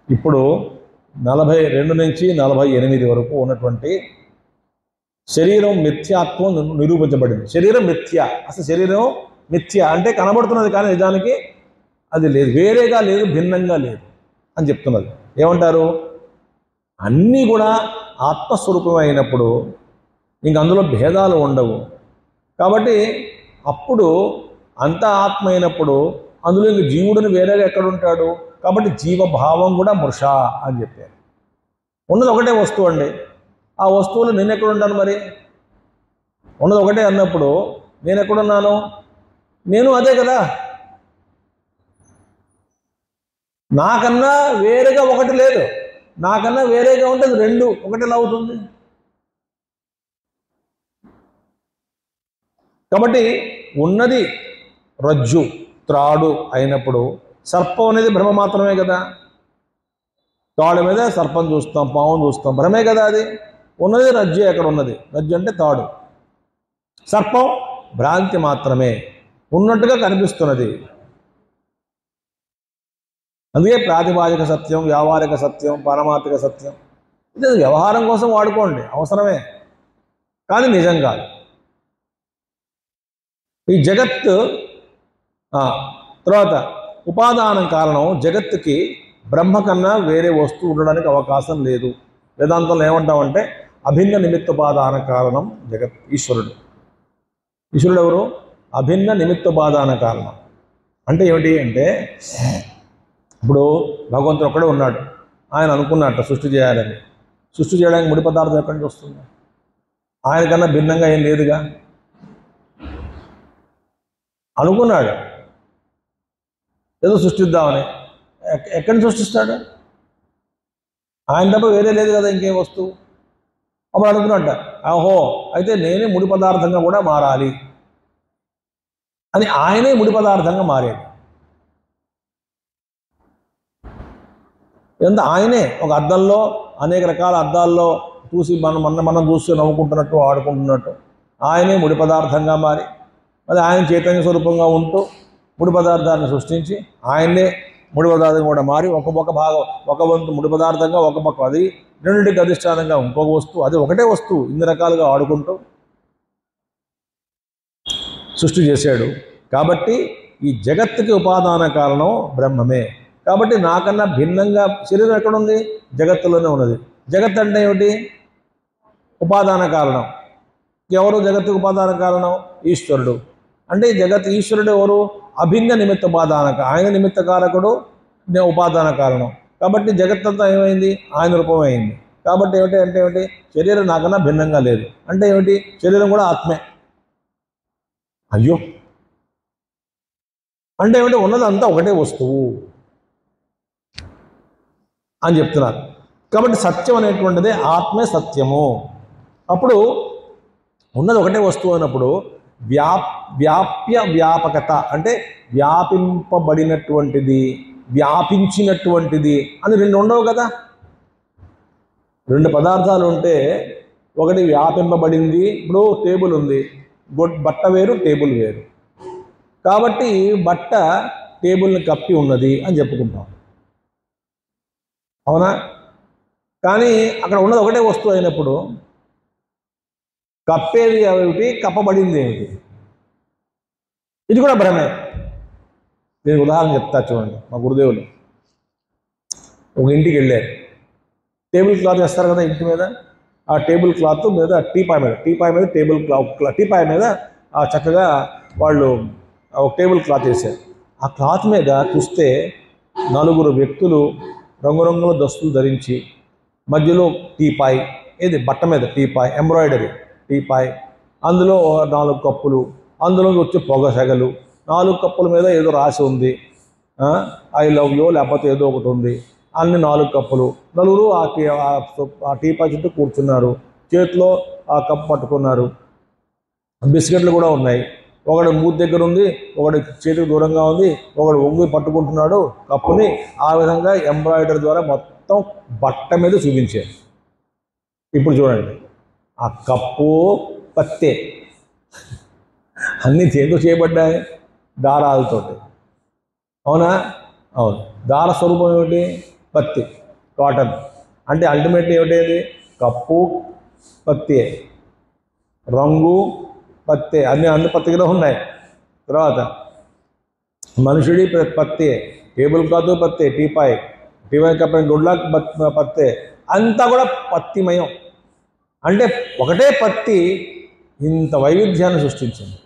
ఇప్పుడు నలభై రెండు నుంచి నలభై ఎనిమిది వరకు ఉన్నటువంటి శరీరం మిథ్యాత్వం నిరూపించబడింది. శరీరం మిథ్య, అసలు శరీరం మిథ్య అంటే కనబడుతున్నది కానీ నిజానికి అది లేదు, వేరేగా లేదు, భిన్నంగా లేదు అని చెప్తున్నది. ఏమంటారు? అన్నీ కూడా ఆత్మస్వరూపం అయినప్పుడు ఇంక అందులో భేదాలు ఉండవు. కాబట్టి అప్పుడు అంతా ఆత్మ అయినప్పుడు అందులో ఇంక జీవుడిని వేరేగా ఎక్కడుంటాడు? కాబట్టి జీవభావం కూడా మృష అని చెప్పారు. ఉన్నది ఒకటే వస్తువు అండి. ఆ వస్తువులు నేను ఎక్కడుంటాను? మరి ఉన్నది ఒకటే అన్నప్పుడు నేను ఎక్కడున్నాను? నేను అదే కదా. నాకన్నా వేరేగా ఒకటి లేదు. నాకన్నా వేరేగా ఉంటే అది రెండు ఒకటేలా అవుతుంది. కాబట్టి ఉన్నది రజ్జు త్రాడు అయినప్పుడు సర్పం అనేది భ్రమ మాత్రమే కదా. తాడు మీద సర్పం చూస్తాం, పావును చూస్తాం, భ్రమే కదా అది. ఉన్నది రజ్జు, ఎక్కడ ఉన్నది రజ్జు అంటే తాడు. సర్పం భ్రాంతి మాత్రమే, ఉన్నట్టుగా కనిపిస్తున్నది. అందుకే ప్రాతిపాదిక సత్యం, వ్యావహారిక సత్యం, పారమార్థిక సత్యం ఇది వ్యవహారం కోసం వాడుకోండి, అవసరమే, కానీ నిజం కాదు. ఈ జగత్తు తర్వాత ఉపాదానం కారణం. జగత్తుకి బ్రహ్మ కన్నా వేరే వస్తువు ఉండడానికి అవకాశం లేదు. వేదాంతంలో ఏమంటామంటే అభిన్న నిమిత్తోపాదాన కారణం జగత్, ఈశ్వరుడు. ఈశ్వరుడు ఎవరు? అభిన్న నిమిత్తోపాదాన కారణం. అంటే ఏమిటి అంటే ఇప్పుడు భగవంతుడు ఒక్కడే ఉన్నాడు, ఆయన అనుకున్నట్ట సృష్టి చేయాలని. సృష్టి చేయడానికి ముడి పదార్థం ఎక్కడి నుంచి వస్తుంది? ఆయన కన్నా భిన్నంగా ఏం లేదుగా. అనుకున్నాడు ఏదో సృష్టిద్దామని, ఎక్కడిని సృష్టిస్తాడు? ఆయన తప్ప వేరే లేదు కదా ఇంకేం వస్తువు. అప్పుడు అనుకున్నట్ట, ఆహో అయితే నేనే ముడి పదార్థంగా కూడా మారాలి అని ఆయనే ముడి పదార్థంగా మారాడు. ఎంత ఆయనే ఒక అద్దంలో అనేక రకాల అద్దాల్లో చూసి మనం మన మనం చూసి నవ్వుకుంటున్నట్టు ఆడుకుంటున్నట్టు ఆయనే ముడి పదార్థంగా మారి, మరి ఆయన చైతన్య స్వరూపంగా ఉంటూ ముడి పదార్థాన్ని సృష్టించి ఆయన్నే ముడి పదార్థం కూడా మారి ఒక పక్క భాగం ఒక వంతు ముడి పదార్థంగా, ఒక పక్క అది రెండింటికి అధిష్టానంగా ఇంకొక వస్తువు, అది ఒకటే వస్తువు ఇన్ని రకాలుగా ఆడుకుంటూ సృష్టి చేశాడు. కాబట్టి ఈ జగత్తుకి ఉపాదాన కారణం బ్రహ్మమే. కాబట్టి నాకన్నా భిన్నంగా శరీరం ఎక్కడుంది? జగత్తులోనే ఉన్నది. జగత్ అంటే ఏమిటి? ఉపాదాన కారణం. ఎవరు జగత్తుకు ఉపాదాన కారణం? ఈశ్వరుడు. అంటే జగత్ ఈశ్వరుడు ఎవరు? అభిన్న నిమిత్త ఉపాదానక, ఆయన నిమిత్త కారకుడు, ఉపాదాన కారణం. కాబట్టి జగత్తంతా ఏమైంది? ఆయన రూపమైంది. కాబట్టి ఏమిటి అంటే ఏమిటి? శరీరం నాకన్నా భిన్నంగా లేదు అంటే ఏమిటి? శరీరం కూడా ఆత్మే. అయ్యో అంటే ఏమిటి? ఉన్నదంతా ఒకటే వస్తువు అని చెప్తున్నారు. కాబట్టి సత్యం అనేటువంటిది ఆత్మే సత్యము. అప్పుడు ఉన్నది ఒకటే వస్తువు అయినప్పుడు వ్యాప్ వ్యాప్య వ్యాపకత అంటే వ్యాపింపబడినటువంటిది, వ్యాపించినటువంటిది అని రెండు ఉండవు కదా. రెండు పదార్థాలు ఉంటే ఒకటి వ్యాపింపబడింది. ఇప్పుడు టేబుల్ ఉంది, బట్ట వేరు టేబుల్ వేరు. కాబట్టి బట్ట టేబుల్ని కప్పి ఉన్నది అని చెప్పుకుంటాం, అవునా? కానీ అక్కడ ఉన్నది ఒకటే వస్తువు అయినప్పుడు కప్పేది ఏమిటి, కప్పబడింది ఏమిటి? ఇది కూడా భ్రమే. నేను ఉదాహరణ చెప్తా చూడండి. మా గురుదేవులు ఒక ఇంటికి వెళ్ళారు. టేబుల్ క్లాత్ వేస్తారు కదా ఇంటి మీద, ఆ టేబుల్ క్లాత్ మీద టీపాయ్ మీద టీపాయ్ మీద టేబుల్ క్లాత్ టీపాయ్ మీద చక్కగా వాళ్ళు ఒక టేబుల్ క్లాత్ వేశారు. ఆ క్లాత్ మీద చూస్తే నలుగురు వ్యక్తులు రంగురంగుల దుస్తులు ధరించి, మధ్యలో టీపాయ్, ఏది బట్ట మీద టీపాయ్, ఎంబ్రాయిడరీ టీపాయ్, అందులో నాలుగు కప్పులు, అందులో వచ్చే పొగ సెగలు, నాలుగు కప్పుల మీద ఏదో రాసి ఉంది, ఐ లవ్ యూ లేకపోతే ఏదో ఒకటి ఉంది, అన్ని నాలుగు కప్పులు. నలుగురు ఆ టీ ఆ టీపాయ్ చుట్టూ కూర్చున్నారు, చేతిలో ఆ కప్పు పట్టుకున్నారు. బిస్కెట్లు కూడా ఉన్నాయి. ఒకడు మూతి దగ్గర ఉంది, ఒకటి చేతికి దూరంగా ఉంది, ఒకడు ఒంగి పట్టుకుంటున్నాడు కప్పుని. ఆ విధంగా ఎంబ్రాయిడరీ ద్వారా మొత్తం బట్ట మీద చూపించారు. ఇప్పుడు చూడండి, ఆ కప్పు పత్తే అన్నీ చేతితో చేయబడ్డాయి, దారాలతోటి, అవునా? అవును. దార స్వరూపం ఏమిటి? పత్తి, కాటన్. అంటే అల్టిమేట్లీ ఏమిటేది? కప్పు పత్తి, రంగు పత్తి, అన్ని అన్ని పత్తిలో ఉన్నాయి. తర్వాత మనుషుడి పత్తి, టేబుల్ క్లాత్ పత్తి, టీపాయ్ టీపాయ్ కప్ గుడ్ల పత్తి, అంతా కూడా పత్తిమయం. అంటే ఒకటే పత్తి ఇంత వైవిధ్యాన్ని సృష్టించింది.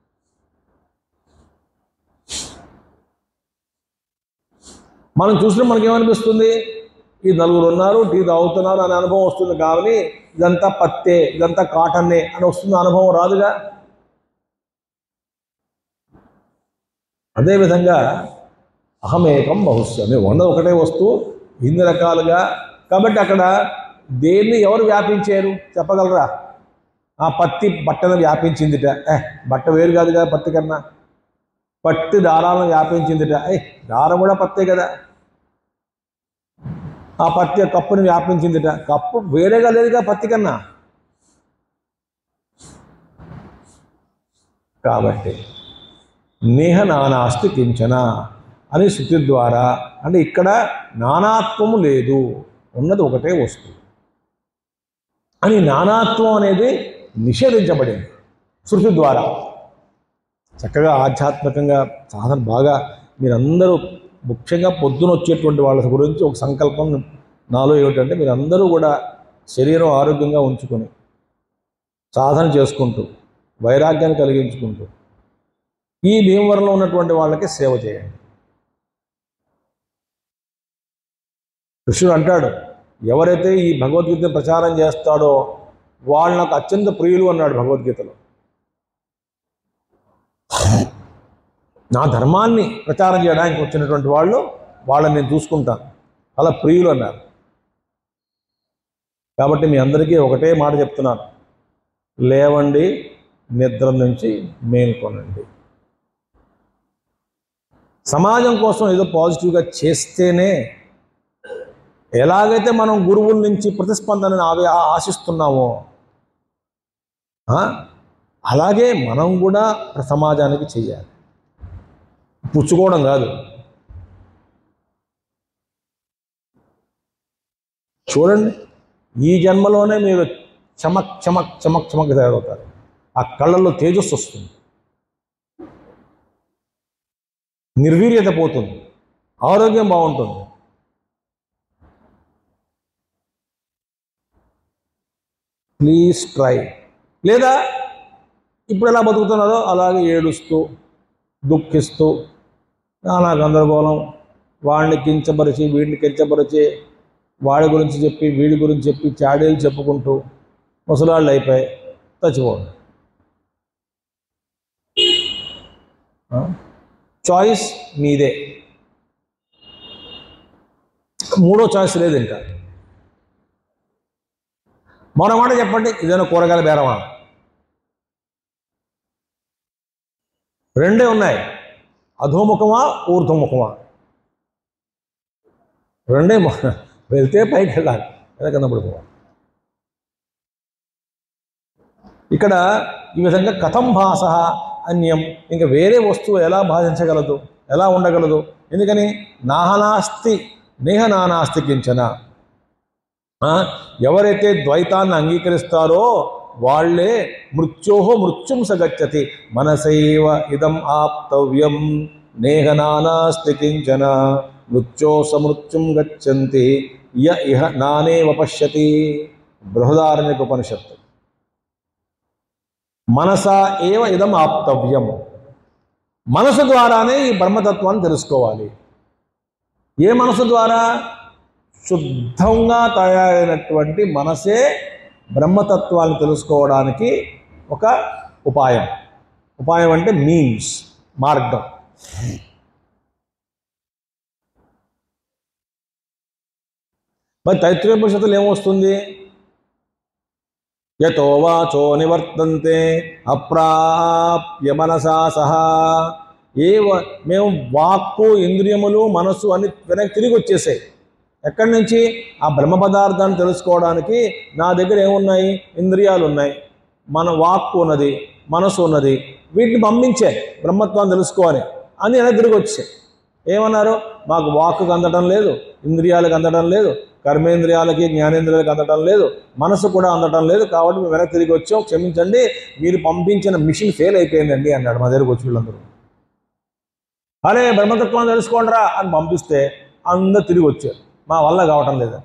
మనం చూసిన మనకేమనిపిస్తుంది? ఈ నలుగురు ఉన్నారు, టీ తాగుతున్నారు అనే అనుభవం వస్తుంది. కానీ ఇదంతా పత్తే, ఇదంతా కాటన్నే అని వస్తుంది అనుభవం రాదుగా. అదేవిధంగా అహమేకం బహుస్వామి, ఉన్నది ఒకటే వస్తువు ఇన్ని రకాలుగా. కాబట్టి అక్కడ దేన్ని ఎవరు వ్యాపించారు చెప్పగలరా? ఆ పత్తి బట్టను వ్యాపించిందిట. ఏ బట్ట వేరు కాదు కదా పత్తి కన్నా. పత్తి దారాలను వ్యాపించిందిట. ఏ దారం కూడా పత్తే కదా. ఆ పత్తి కప్పుని వ్యాపించిందిట. కప్పు వేరేగా లేదుగా పత్తి కన్నా. కాబట్టి నేహ నానాస్తి కించన అని శృతి ద్వారా, అంటే ఇక్కడ నానాత్వము లేదు, ఉన్నది ఒకటే వస్తువు అని నానాత్వం అనేది నిషేధించబడింది శృతి ద్వారా. చక్కగా ఆధ్యాత్మికంగా సాధన బాగా మీరందరూ, ముఖ్యంగా పొద్దున వచ్చేటువంటి వాళ్ళ గురించి ఒక సంకల్పం నాలో ఏమిటంటే, మీరందరూ కూడా శరీరం ఆరోగ్యంగా ఉంచుకొని సాధన చేసుకుంటూ వైరాగ్యాన్ని కలిగించుకుంటూ ఈ భీమవరంలో ఉన్నటువంటి వాళ్ళకి సేవ చేయండి. కృష్ణుడు అంటాడు, ఎవరైతే ఈ భగవద్గీతను ప్రచారం చేస్తాడో వాళ్ళు నాకు అత్యంత ప్రియులు అన్నాడు భగవద్గీతలో. నా ధర్మాన్ని ప్రచారం చేయడానికి వచ్చినటువంటి వాళ్ళు, వాళ్ళని నేను చూసుకుంటాను, అలా ప్రియులు అన్నారు. కాబట్టి మీ అందరికీ ఒకటే మాట చెప్తున్నాను, లేవండి, నిద్ర నుంచి మేల్కొనండి. సమాజం కోసం ఏదో పాజిటివ్గా చేస్తేనే, ఎలాగైతే మనం గురువుల నుంచి ప్రతిస్పందనని ఆవి ఆశిస్తున్నామో అలాగే మనం కూడా సమాజానికి చెయ్యాలి. పుచ్చుకోవడం కాదు. చూడండి, ఈ జన్మలోనే మీరు చమక్ చమక్ చమక్ చమక్ తయారవుతారు. ఆ కళ్ళల్లో తేజస్సు వస్తుంది, నిర్వీర్యత పోతుంది, ఆరోగ్యం బాగుంటుంది. Please try. లేదా ఇప్పుడు ఎలా బతుకుతున్నారో అలాగే ఏడుస్తూ దుఃఖిస్తూ నానా గందరగోళం, వాడిని కించపరిచి వీడిని కించపరిచి వాడి గురించి చెప్పి వీడి గురించి చెప్పి చాడీలు చెప్పుకుంటూ ముసలాళ్ళు అయిపోయి చచ్చిపోండి. చాయిస్ మీదే, మూడో చాయిస్ లేదు ఇంకా. మరో మాట చెప్పండి, ఇదేనా కూరగాయల బేరమా? రెండే ఉన్నాయి, అధోముఖమా ఊర్ధ్వముఖమా? రెండే. వెళ్తే పైకి వెళ్ళాలి, లేదా కింద పడిపోవాలి. ఇక్కడ ఈ విధంగా కథం భాష అన్యం, ఇంకా వేరే వస్తువు ఎలా భాషించగలదు, ఎలా ఉండగలదు? ఎందుకని నాహనాస్తి నేహ నానాస్తి కించన. ఎవరైతే ద్వైతాన్ని అంగీకరిస్తారో వాళ్ళే మృత్యోహో మృత్యుం సగచ్చతి మనసైవ ఇదం ఆప్తవ్యం నేహ నానాస్తి కించన మృత్యో సమృత్యుం గచ్చంతి య ఇహ నానేవ పశ్యతి. బృహదారణ్యక ఉపనిషత్తు. మనసా ఏవ ఇదం ఆప్తవ్యం, మనసు ద్వారానే ఈ బ్రహ్మతత్వాన్ని తెలుసుకోవాలి. ఏ మనసు ద్వారా? శుద్ధంగా తయారైనటువంటి మనసే బ్రహ్మతత్వాన్ని తెలుసుకోవడానికి ఒక ఉపాయం. ఉపాయం అంటే మీన్స్, మార్గం. మరి తైత్రీయోపనిషత్తులు ఏమొస్తుంది? యతో వాచో నివర్తంతే అప్రాప్య మనసా సహా. ఏ మేము వాక్కు ఇంద్రియములు మనసు అని వెనక్కి తిరిగి వచ్చేసాయి. ఎక్కడి నుంచి? ఆ బ్రహ్మ పదార్థాన్ని తెలుసుకోవడానికి నా దగ్గర ఏమున్నాయి? ఇంద్రియాలు ఉన్నాయి, మన వాక్కు ఉన్నది, మనసు ఉన్నది. వీటిని పంపించే బ్రహ్మత్వాన్ని తెలుసుకోవాలి అని వెనక్కి తిరిగి వచ్చాయి. ఏమన్నారు? మాకు వాక్కుకు అందడం లేదు, ఇంద్రియాలకు అందడం లేదు, కర్మేంద్రియాలకి జ్ఞానేంద్రియాలకు అందడం లేదు, మనసు కూడా అందడం లేదు, కాబట్టి మేము వెనక్కి తిరిగి వచ్చాం, క్షమించండి, మీరు పంపించిన మిషన్ ఫెయిల్ అయిపోయిందండి అన్నాడు మా దగ్గరకు వచ్చి వీళ్ళందరూ. అరే బ్రహ్మతత్వాన్ని తెలుసుకోండిరా అని పంపిస్తే అందరూ తిరిగి వచ్చారు. మా వల్ల కావటం లేదు.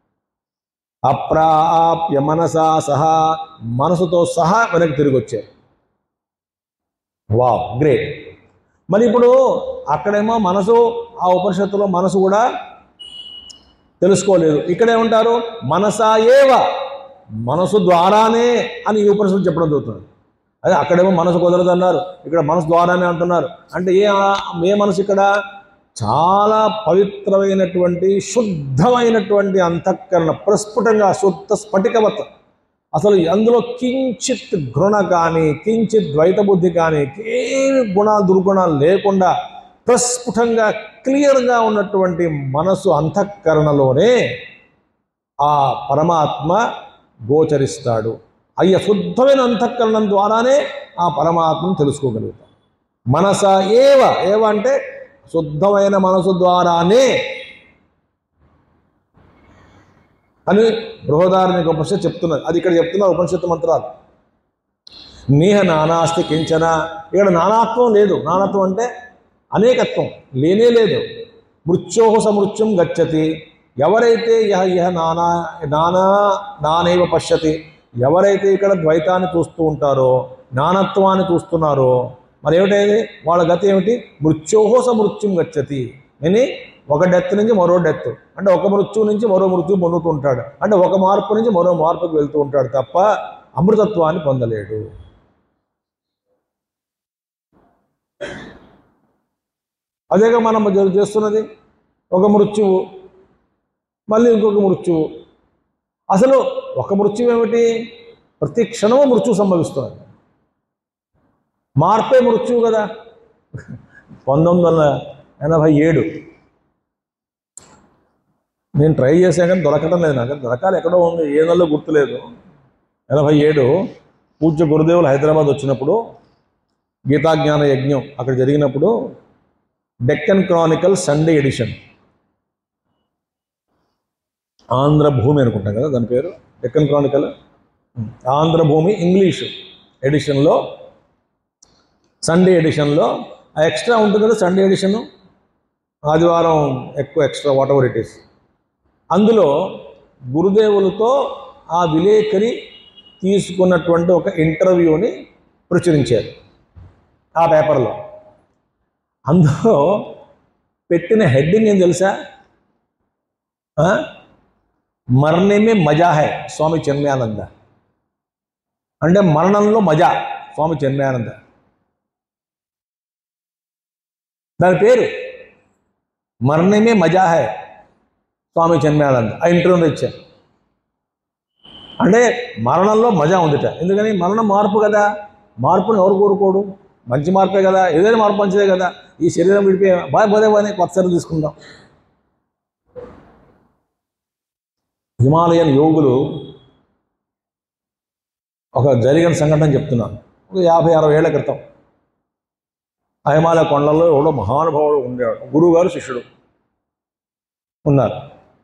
అప్రాప్య మనసా సహా, మనసుతో సహా వెనక్కి తిరిగి వచ్చారు. Wow, great. మరి ఇప్పుడు అక్కడేమో మనసు, ఆ ఉపనిషత్తులో మనసు కూడా తెలుసుకోలేదు. ఇక్కడేమంటారు? మనసా ఏవ, మనసు ద్వారానే అని ఈ ఉపనిషత్తు చెప్పడం జరుగుతుంది. అదే అక్కడేమో మనసు కుదరదు అన్నారు, ఇక్కడ మనసు ద్వారానే అంటున్నారు. అంటే ఏ ఏ మనసు ఇక్కడ? చాలా పవిత్రమైనటువంటి శుద్ధమైనటువంటి అంతఃకరణ, ప్రస్ఫుటంగా శుద్ధ స్ఫటికవత, అసలు అందులో కించిత్ ఘృణ కానీ కించిత్ ద్వైత బుద్ధి కానీ ఏమి గుణాలు దుర్గుణాలు లేకుండా ప్రస్ఫుటంగా క్లియర్గా ఉన్నటువంటి మనసు అంతఃకరణలోనే ఆ పరమాత్మ గోచరిస్తాడు. అయ్య శుద్ధమైన అంతఃకరణం ద్వారానే ఆ పరమాత్మను తెలుసుకోగలుగుతాం. మనస ఏవ, ఏవ అంటే శుద్ధమైన మనసు ద్వారానే అని బృహదారణ్యక ఉపనిషత్తు చెప్తున్నది. అది ఇక్కడ చెప్తున్నారు ఉపనిషత్తు మంత్రాలు. నీహ నానాస్తి కించన, ఇక్కడ నానాత్వం లేదు. నానాత్వం అంటే అనేకత్వం లేనే లేదు. మృత్యోహ సమృత్యం గచ్చతి, ఎవరైతే యహ యహ నానా నానా నానైవ పశ్యతి, ఎవరైతే ఇక్కడ ద్వైతాన్ని చూస్తూ ఉంటారో, నానత్వాన్ని చూస్తున్నారో, మరి ఏమిటైంది వాళ్ళ గతి ఏమిటి? మృత్యోహ సమృత్యం గచ్చతి అని ఒక డెత్ నుంచి మరో డెత్, అంటే ఒక మృత్యువు నుంచి మరో మృత్యు పొందుతూ ఉంటాడు, అంటే ఒక మార్పు నుంచి మరో మార్పుకు వెళ్తూ ఉంటాడు తప్ప అమృతత్వాన్ని పొందలేడు. అదేగా మనం చేస్తున్నది, ఒక మృత్యువు మళ్ళీ ఇంకొక మృత్యువు. అసలు ఒక మృత్యువు ఏమిటి? ప్రతి క్షణము మృత్యువు సంభవిస్తుంది. మార్పే మృత్యువు కదా. పంతొమ్మిది వందల ఎనభై ఏడు నేను ట్రై చేశాను కానీ దొరకటం లేదు. నాకు దొరకాలి, ఎక్కడో ఉంది, ఏ నెలలో గుర్తులేదు. ఎనభై ఏడు పూజ్య గురుదేవులు హైదరాబాద్ వచ్చినప్పుడు గీతాజ్ఞాన యజ్ఞం అక్కడ జరిగినప్పుడు Deccan Chronicle Sunday edition, Andhrabhoomi అనుకుంటాం కదా దాని పేరు, డెక్కన్ క్రానికల్ ఆంధ్రభూమి ఇంగ్లీష్ ఎడిషన్లో, సండే ఎడిషన్లో ఆ ఎక్స్ట్రా ఉంటుంది కదా సండే ఎడిషను, ఆదివారం ఎక్కువ extra whatever it is, అందులో గురుదేవులతో ఆ విలేకరి తీసుకున్నటువంటి ఒక ఇంటర్వ్యూని ప్రచురించారు ఆ పేపర్లో. అందులో పెట్టిన హెడ్డింగ్ ఏం తెలుసా? మరణే మే మజా హై స్వామి చిన్మయానంద, అంటే మరణంలో మజా స్వామి చిన్మయానంద, దాని పేరు మరణే మే మజా హై స్వామి చిన్మయానంద. ఆ ఇంటర్వ్యూలో ఇచ్చారు. అంటే మరణంలో మజా ఉందిట. ఎందుకని? మరణం మార్పు కదా, మార్పుని ఎవరు కోరుకోడు? మంచి మార్పే కదా, ఏదైనా మార్పు మంచిదే కదా. ఈ శరీరం విడిపోయి బాగా పోదే పోనీ కొత్త శరీరం తీసుకుందాం. హిమాలయన్ యోగులు ఒక జరిగిన సంఘటన చెప్తున్నాను. ఒక యాభై అరవై ఏళ్ల క్రితం ఆ హిమాలయ కొండల్లో ఎవడో మహానుభావుడు ఉండేవాడు, గురువుగారు శిష్యుడు ఉన్నారు.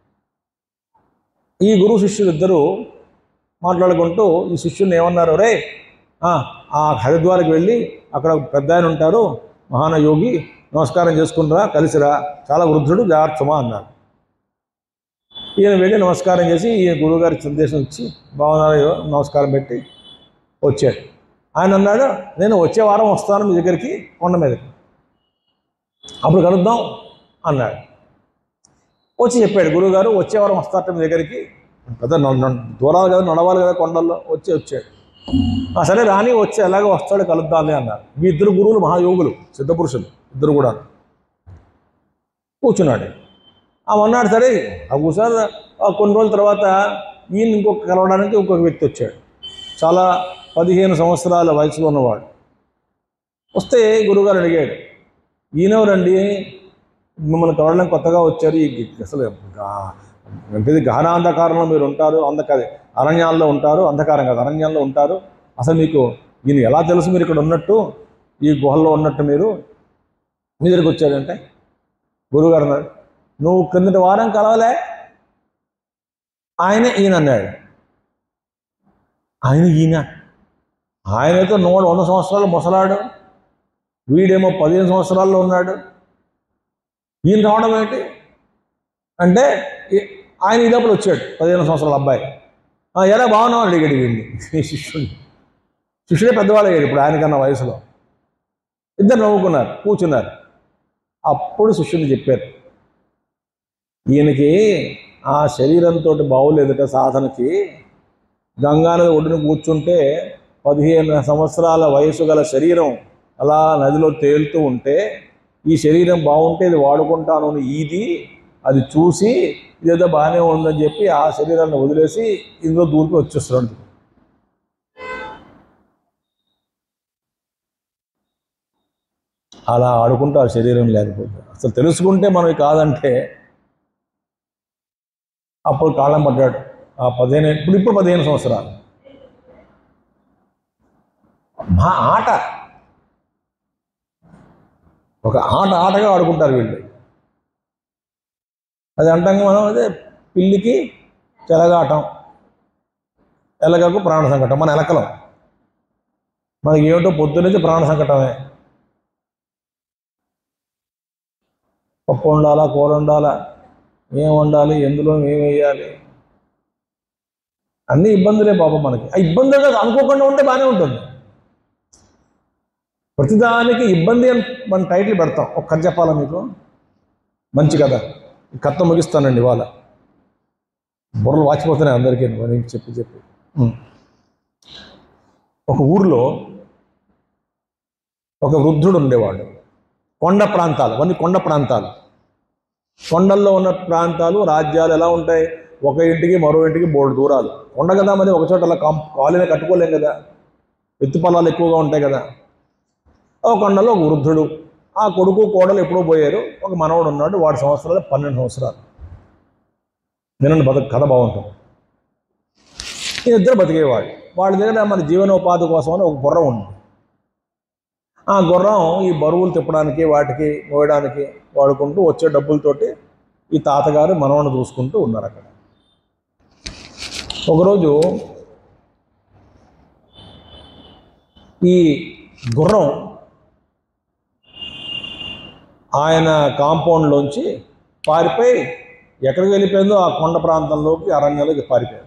ఈ గురువు శిష్యులు ఇద్దరు మాట్లాడుకుంటూ ఈ శిష్యుని ఏమన్నారు, రే ఆ హరిద్వార్కి వెళ్ళి అక్కడ పెద్ద ఆయన ఉంటారు మహాన యోగి, నమస్కారం చేసుకుంటారా, కలిసిరా, చాలా వృద్ధుడు, జాగ్రత్తమా అన్నారు. ఈయన వెళ్ళి నమస్కారం చేసి ఈయన గురువుగారికి సందేశం ఇచ్చి బాగున్నారో నమస్కారం పెట్టి వచ్చాడు. ఆయన అన్నాడు, నేను వచ్చే వారం వస్తాను మీ దగ్గరికి కొండ మీదకి, అప్పుడు కలుద్దాం అన్నాడు. వచ్చి చెప్పాడు గురువుగారు వచ్చే వారం వస్తారట మీ దగ్గరికి, పెద్ద దూరాలు కదా, నడవాలి కదా కొండల్లో, వచ్చి వచ్చాడు. సరే రాని వచ్చి ఎలాగో వస్తాడు కలుద్దాంలే అన్నారు. మీ ఇద్దరు గురువులు మహాయోగులు, సిద్ధపురుషులు ఇద్దరు కూడా. కూర్చున్నాడు. ఆ మొన్నాడు సరే ఆ కూర్చొని కొన్ని రోజుల తర్వాత ఈయన ఇంకొక కలవడానికి ఇంకొక వ్యక్తి వచ్చాడు, చాలా పదిహేను సంవత్సరాల వయసులో ఉన్నవాడు. వస్తే గురువుగారు అడిగాడు, ఈయనెవరండి, మిమ్మల్ని కలవడానికి కొత్తగా వచ్చారు, ఈ అసలు ఇది గహన అంధకారంలో మీరు ఉంటారు, అంధకారే అరణ్యాల్లో ఉంటారు, అంధకారం కాదు అరణ్యాల్లో ఉంటారు, అసలు మీకు ఈయన ఎలా తెలుసు మీరు ఇక్కడ ఉన్నట్టు, ఈ గుహల్లో ఉన్నట్టు మీరు మీ దగ్గరికి వచ్చాడంటే, గురువుగారు అన్నాడు, నువ్వు కిందటి వారం కలవలే, ఆయనే ఈయన అన్నాడు. ఆయన ఈయన ఆయనతో నూట వంద సంవత్సరాలు ముసలాడు, వీడేమో పదిహేను సంవత్సరాల్లో ఉన్నాడు, ఈయన రావడం ఏంటి అంటే ఆయన ఈ లోపల వచ్చాడు పదిహేను సంవత్సరాల అబ్బాయి. ఎలా బాగున్నావు అని అడిగాడు వీడిని, శిష్యుడిని. శిష్యుడే పెద్దవాళ్ళు అయ్యాడు ఇప్పుడు ఆయనకన్నా వయసులో. ఇద్దరు నవ్వుకున్నారు, కూర్చున్నారు. అప్పుడు శిష్యుని చెప్పారు, ఈయనకి ఆ శరీరంతో బాగులేదట సాధనకి. గంగానది ఒడ్డున కూర్చుంటే పదిహేను సంవత్సరాల వయసు గల శరీరం అలా నదిలో తేలుతూ ఉంటే, ఈ శరీరం బాగుంటే ఇది వాడుకుంటాను ఇది అది చూసి ఇదేదో బాగానే ఉందని చెప్పి ఆ శరీరాన్ని వదిలేసి ఇందులో దూరికి వచ్చేస్తున్నాడు. అలా ఆడుకుంటూ ఆ శరీరం లేకపోతే అసలు తెలుసుకుంటే మనకి కాదంటే అప్పుడు కాలం పడ్డాడు. ఆ పదిహేను ఇప్పుడు ఇప్పుడు పదిహేను సంవత్సరాలు మా ఆట, ఒక ఆట ఆటగా ఆడుకుంటారు వీళ్ళు. అది అంటాం మనం, అదే పిల్లికి చెలగాటం, ఎలగకు ప్రాణ సంకటం. మన ఎలకలం మనకి ఏమిటో పొద్దున్నుంచి ప్రాణ సంకటమే. పప్పు వండాలా, కూర వండాలా, ఏం వండాలి, ఎందులో ఏం వేయాలి, అన్ని ఇబ్బందులే పాపం మనకి. ఆ ఇబ్బందులు అనుకోకుండా ఉంటే బాగానే ఉంటుంది. ప్రతిదానికి ఇబ్బంది అని మనం టైటిల్ పెడతాం. ఒక కథ చెప్పాలా మీకు, మంచి కథ. ఈ కథ ముగిస్తానండి ఇవాళ, బుర్రలు వాచిపోతున్నాయి అందరికీ నేను చెప్పి చెప్పి. ఒక ఊరిలో ఒక వృద్ధుడు ఉండేవాడు. కొండ ప్రాంతాలు, అవన్నీ కొండ ప్రాంతాలు. కొండల్లో ఉన్న ప్రాంతాలు, రాజ్యాలు ఎలా ఉంటాయి, ఒక ఇంటికి మరో ఇంటికి బోల్డ్ దూరాలు. కొండ కదా మరి, ఒక చోట అలా కాం కాలుని కట్టుకోలేం కదా, ఎత్తుపల్లాలు ఎక్కువగా ఉంటాయి కదా. ఒక కొండలో ఒక వృద్ధుడు, ఆ కొడుకు కోడలు ఎప్పుడో పోయారు. ఒక మనవడు ఉన్నాడు, వాడి సంవత్సరాలు పన్నెండు సంవత్సరాలు. వినండి, బతక కథ బాగుంటుంది. ఈ ఇద్దరు బతికేవాడు. వాళ్ళ దగ్గర మన జీవనోపాధి కోసం అని ఒక గుర్రం ఉంది. ఆ గుర్రం ఈ బరువులు తిప్పడానికి, వాటికి మోయడానికి వాడుకుంటూ వచ్చే డబ్బులతోటి ఈ తాతగారు మనవడిని చూసుకుంటూ ఉన్నారు అక్కడ. ఒకరోజు ఈ గుర్రం ఆయన కాంపౌండ్లోంచి పారిపోయి ఎక్కడికి వెళ్ళిపోయిందో ఆ కొండ ప్రాంతంలోకి, అరణ్యాలోకి పారిపోయారు.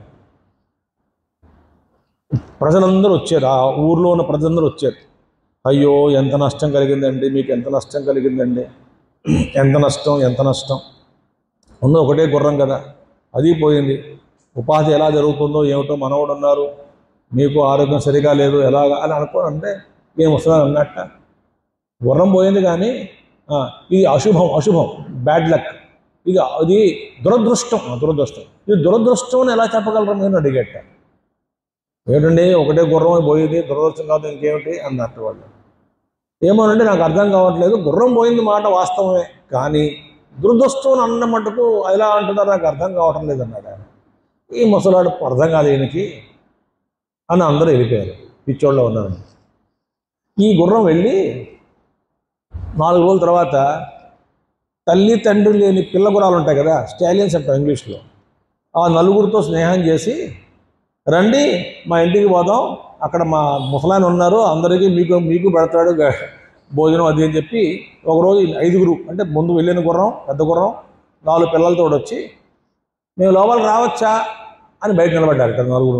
ప్రజలందరూ వచ్చారు, ఆ ఊర్లో ఉన్న ప్రజలందరూ వచ్చారు. అయ్యో ఎంత నష్టం కలిగిందండి, మీకు ఎంత నష్టం కలిగిందండి, ఎంత నష్టం ఎంత నష్టం. ఉన్న ఒకటే గుర్రం కదా, అది పోయింది. ఉపాధి ఎలా జరుగుతుందో ఏమిటో, మనవడు ఉన్నారు, మీకు ఆరోగ్యం సరిగా లేదు, ఎలాగా అని అనుకోనంటే ఏం వస్తుంది అన్నట్ట. గుర్రం పోయింది కానీ ఇది అశుభం, అశుభం, బ్యాడ్ లక్, ఇది అది దురదృష్టం, దురదృష్టం. ఇది దురదృష్టం అని ఎలా చెప్పగలరు నేను అడిగేట. ఏమిటండి ఒకటే గుర్రం పోయింది, దురదృష్టం కాదు ఇంకేమిటి అన్నట్టు వాళ్ళు. ఏమోనండి నాకు అర్థం కావట్లేదు, గుర్రం పోయింది మాట వాస్తవమే, కానీ దురదృష్టం అన్న మటుకు ఎలా అంటున్నారు నాకు అర్థం కావటం లేదన్నాడు ఆయన. ఈ ముసలాడు అర్థం కాదు ఈయనకి అని అందరూ వెళ్ళిపోయారు, పిచ్చోళ్ళలో ఉన్నారు. ఈ గుర్రం వెళ్ళి నాలుగు రోజుల తర్వాత తల్లి తండ్రి లేని పిల్ల గుర్రాలు ఉంటాయి కదా, స్టాలియన్స్ అంటారు ఇంగ్లీష్లో, ఆ నలుగురితో స్నేహం చేసి రండి మా ఇంటికి పోదాం, అక్కడ మా ముసలాయన ఉన్నారు, అందరికీ మీకు మీకు పెడతాడు భోజనం అది అని చెప్పి ఒకరోజు ఐదుగురు, అంటే ముందు వెళ్ళిన గుర్రం పెద్ద గుర్రం నాలుగు పిల్లలతో వచ్చి మేము లోపల రావచ్చా అని బయట నిలబడ్డారు. ఇక్కడ నలుగురు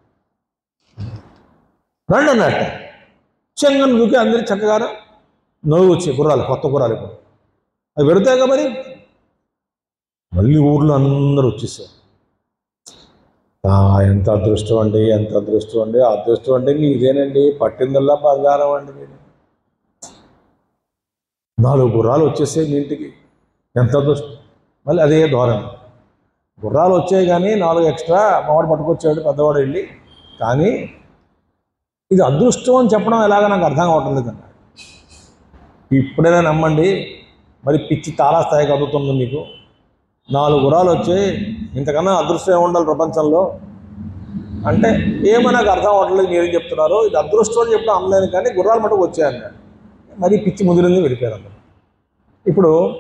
రండి అన్నట్ట. చెంగన్ దూకి అందరి చక్కగా నవ్వు వచ్చాయి గుర్రాలు, కొత్త గుర్రాలు. ఇప్పుడు అవి పెడతాయిగా మరి. మళ్ళీ ఊర్లో అందరూ వచ్చేసారు. ఎంత అదృష్టం అండి, ఎంత అదృష్టం అండి, అదృష్టం అంటే ఇదేనండి, పట్టిందల్లా బంగారం అండి. మీరు నాలుగు గుర్రాలు వచ్చేసాయి మీ ఇంటికి, ఎంత అదృష్టం. మళ్ళీ అదే ధోరణి, గుర్రాలు వచ్చాయి కానీ నాలుగు ఎక్స్ట్రా మావాడు పట్టుకొచ్చాడు పెద్దవాడు వెళ్ళి, కానీ ఇది అదృష్టం అని చెప్పడం ఎలాగ నాకు అర్థం కావటం లేదన్న. ఇప్పుడైనా నమ్మండి, మరి పిచ్చి తారా స్థాయికి అందుతుంది మీకు. నాలుగు గుర్రాలు వచ్చాయి, ఇంతకన్నా అదృష్టం ఏముండాలి ప్రపంచంలో అంటే ఏమో నాకు అర్థం అవ్వట్లేదు, మీరేం చెప్తున్నారు, ఇది అదృష్టం అని చెప్పడం అనలేను కానీ గుర్రాలు మటుకు వచ్చాయన్నాడు. మరి పిచ్చి ముదిరింది వెళ్ళిపోయారు అందరూ. ఇప్పుడు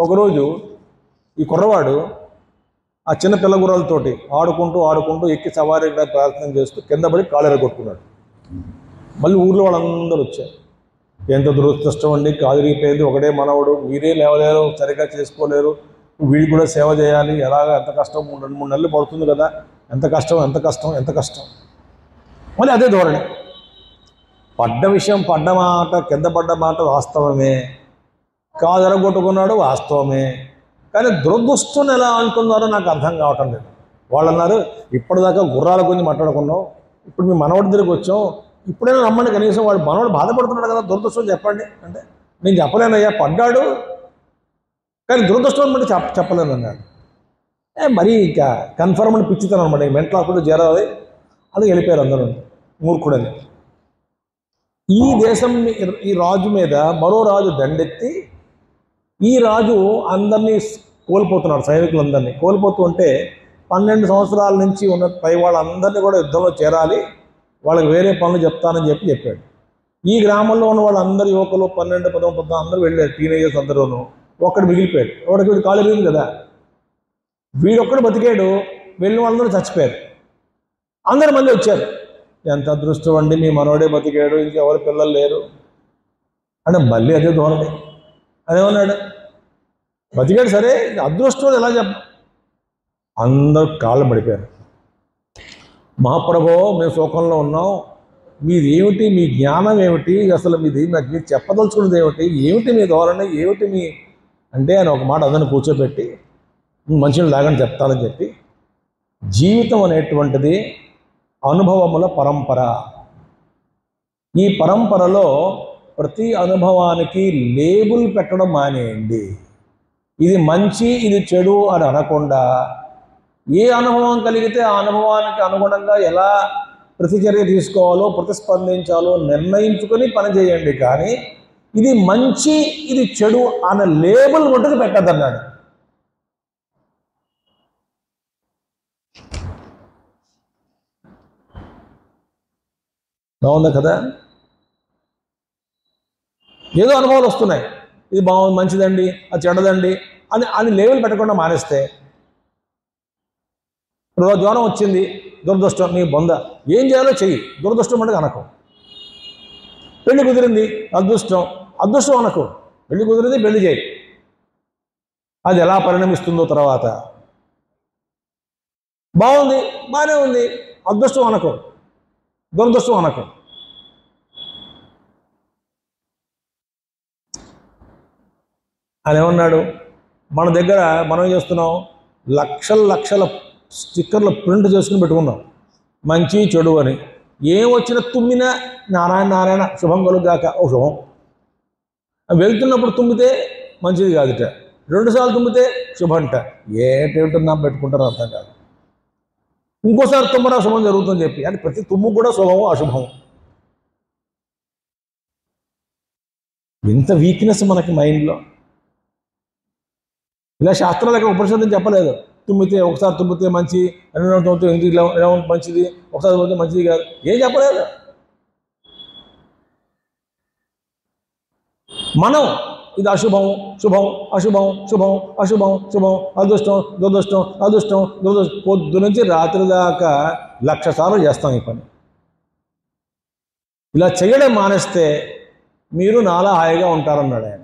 ఒకరోజు ఈ కుర్రవాడు ఆ చిన్న పిల్ల గుర్రాలతోటి ఆడుకుంటూ ఆడుకుంటూ ఎక్కి సవారీ ప్రయత్నం చేస్తూ కింద పడి కాలు కొట్టుకున్నాడు. మళ్ళీ ఊర్లో వాళ్ళందరూ వచ్చారు. ఎంత దురదృష్టం అండి, కాలు ఇరిగిపోయింది, ఒకటే మనవడు, మీరే లేవలేరు, సరిగ్గా చేసుకోలేరు, వీడికి కూడా సేవ చేయాలి, ఎలాగ ఎంత కష్టం, రెండు మూడు నెలలు పడుతుంది కదా, ఎంత కష్టం ఎంత కష్టం ఎంత కష్టం. మళ్ళీ అదే ధోరణి. పడ్డ విషయం పడ్డ మాట, కింద పడ్డ మాట వాస్తవమే, కాలు ఎరగొట్టుకున్నాడు వాస్తవమే, కానీ దురదృష్టం ఎలా అంటున్నారో నాకు అర్థం కావటం లేదు. వాళ్ళు అన్నారు, ఇప్పటిదాకా గుర్రాల గురించి మాట్లాడుకున్నాం, ఇప్పుడు మీ మనవడి దగ్గరికి వచ్చాం, ఇప్పుడైనా నమ్మండి, కనీసం వాడు మనవాడు బాధపడుతున్నాడు కదా, దురదృష్టం చెప్పండి అంటే, నేను చెప్పలేనయ్యా, పడ్డాడు కానీ దురదృష్టం బట్టి చెప్ప చెప్పలేను అన్నాడు. ఏ మరీ ఇంకా కన్ఫర్మ్ అని పిచ్చితాను అనమాట, మెంటల్ హాస్పిటల్ చేరాలి అది వెళ్ళిపోయారు అందరూ, మూర్ఖుడని. ఈ దేశం ఈ రాజు మీద మరో రాజు దండెత్తి ఈ రాజు అందరినీ కోల్పోతున్నాడు, సైనికులందరినీ కోల్పోతూ ఉంటే పన్నెండు సంవత్సరాల నుంచి ఉన్న పై వాళ్ళందరినీ కూడా యుద్ధంలో చేరాలి, వాళ్ళకి వేరే పనులు చెప్తానని చెప్పి చెప్పాడు. ఈ గ్రామంలో ఉన్న వాళ్ళందరూ యువకులు పన్నెండు పదమూడు పద్నాలుగు అందరూ వెళ్ళారు, టీనేజర్స్ అందరూను. ఒక్కడు మిగిలిపోయాడు, ఒకటికి వీడు కాలు ఎరిగింది కదా, వీడొక్కడు బతికాడు, వెళ్ళిన వాళ్ళందరూ చచ్చిపోయారు. అందరూ మళ్ళీ వచ్చారు, ఎంత అదృష్టం అండి, మీ మనోడే బతికాడు, ఇంకెవరు పిల్లలు లేరు అంటే మళ్ళీ అదే ధోరణి. అదేమన్నాడు, బతికాడు సరే, అదృష్టం ఎలా చెప్ప, అందరూ కాళ్ళు పడిపోయారు. మహాప్రభో మేము శోకంలో ఉన్నాం, మీది ఏమిటి, మీ జ్ఞానం ఏమిటి, అసలు మీది నాకు మీరు చెప్పదలుచుకున్నది ఏమిటి, ఏమిటి మీ ధోరణి, ఏమిటి మీ అంటే ఆయన ఒక మాట అందరిని కూర్చోబెట్టి మంచిని లాగని చెప్తానని చెప్పి, జీవితం అనేటువంటిది అనుభవముల పరంపర. ఈ పరంపరలో ప్రతి అనుభవానికి లేబుల్ పెట్టడం మానేయండి. ఇది మంచి ఇది చెడు అని అనకుండా, ఏ అనుభవం కలిగితే ఆ అనుభవానికి అనుగుణంగా ఎలా ప్రతిచర్య తీసుకోవాలో ప్రతిస్పందించాలో నిర్ణయించుకొని పనిచేయండి, కానీ ఇది మంచి ఇది చెడు అన్న లేబుల్ మటుకు పెట్టద్దన్నాడు. బాగుందా కదా, ఏదో అనుభవాలు వస్తున్నాయి, ఇది బాగుంది మంచిదండి అది చెడ్డదండి అని అని లేబుల్ పెట్టకుండా మానేస్తే, ఇప్పుడు జ్వరం వచ్చింది దురదృష్టం నీ బొంద, ఏం చేయాలో చెయ్యి, దురదృష్టం అంటే అనకు. పెళ్లి కుదిరింది అదృష్టం, అదృష్టం అనకు, పెళ్లి కుదిరింది పెళ్లి చేయి, అది ఎలా పరిణమిస్తుందో తర్వాత. బాగుంది బాగానే ఉంది, అదృష్టం అనకు, దురదృష్టం అనకు. ఆయన ఏమన్నాడు, మన దగ్గర మనం ఏం చేస్తున్నాం, లక్షల లక్షల స్టిక్కర్లు ప్రింట్ చేసుకుని పెట్టుకున్నాం, మంచి చెడు అని. ఏం వచ్చిన తుమ్మినా నారాయణ నారాయణ శుభం కలుగాక ఓ శుభం. వెళ్తున్నప్పుడు తుమ్మితే మంచిది కాదుట, రెండుసార్లు తుమ్మితే శుభంట. ఏటేమిటన్నా పెట్టుకుంటారో అర్థం కాదు. ఇంకోసారి తుమ్మరా శుభం జరుగుతుందని చెప్పి, అంటే ప్రతి తుమ్ము కూడా శుభము అశుభము. ఎంత వీక్నెస్ మనకి మైండ్లో. ఇలా శాస్త్రాలు ఎక్కడ ఉపనిషత్తుని చెప్పలేదు, తుమ్మితే ఒకసారి తుమ్మితే మంచి, రెండు తుమ్మితే ఎందుకు ఇలా మంచిది, ఒకసారి తుమ్మితే మంచిది కాదు, ఏం చెప్పలేదు. మనం ఇది అశుభం శుభం అశుభం శుభం అశుభం శుభం అదృష్టం దురదృష్టం అదృష్టం దురదృష్టం పొద్దు నుంచి రాత్రి దాకా లక్ష సార్లు చేస్తాం ఈ పని. ఇలా చేయడం మానేస్తే మీరు నాలా హాయిగా ఉంటారన్నాడు ఆయన.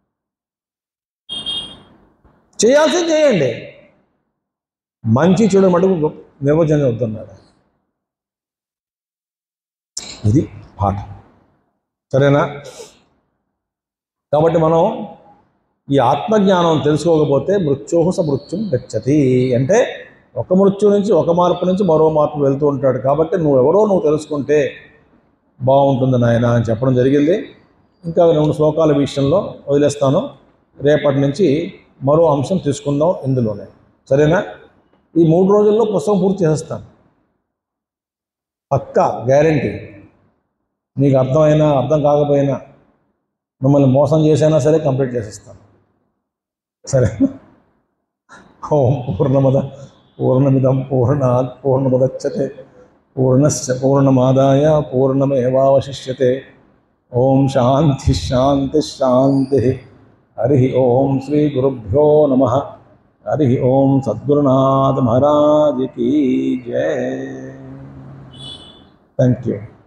చేయాల్సింది చేయండి, మంచి చెడు మటుకు నిర్వచనం అవుతున్నాడు. ఇది పాఠ, సరేనా? కాబట్టి మనం ఈ ఆత్మజ్ఞానం తెలుసుకోకపోతే మృత్యోహ సమృత్యుం గచ్చతి అంటే ఒక మృత్యు నుంచి ఒక మార్పు నుంచి మరో మార్పు వెళ్తూ ఉంటాడు. కాబట్టి నువ్వెవరో నువ్వు తెలుసుకుంటే బాగుంటుంది నాయన అని చెప్పడం జరిగింది. ఇంకా రెండు శ్లోకాల విషయంలో వదిలేస్తాను, రేపటి నుంచి మరో అంశం తీసుకుందాం ఇందులోనే, సరేనా? ఈ మూడు రోజుల్లో పుస్తకం పూర్తి చేసేస్తాను, పక్కా గ్యారంటీ. నీకు అర్థమైనా అర్థం కాకపోయినా, మిమ్మల్ని మోసం చేసైనా సరే కంప్లీట్ చేసేస్తాను, సరే? ఓం పూర్ణమద పూర్ణమిదం పూర్ణాత్ పూర్ణముదచ్యతే పూర్ణస్య పూర్ణమాదాయ పూర్ణమేవావశిష్యతే. ఓం శాంతి శాంతి శాంతి. हरि ओम श्री गुरुभ्यो नमः। हरि ओम सद्गुरुनाथ महाराज की जय। Thank you.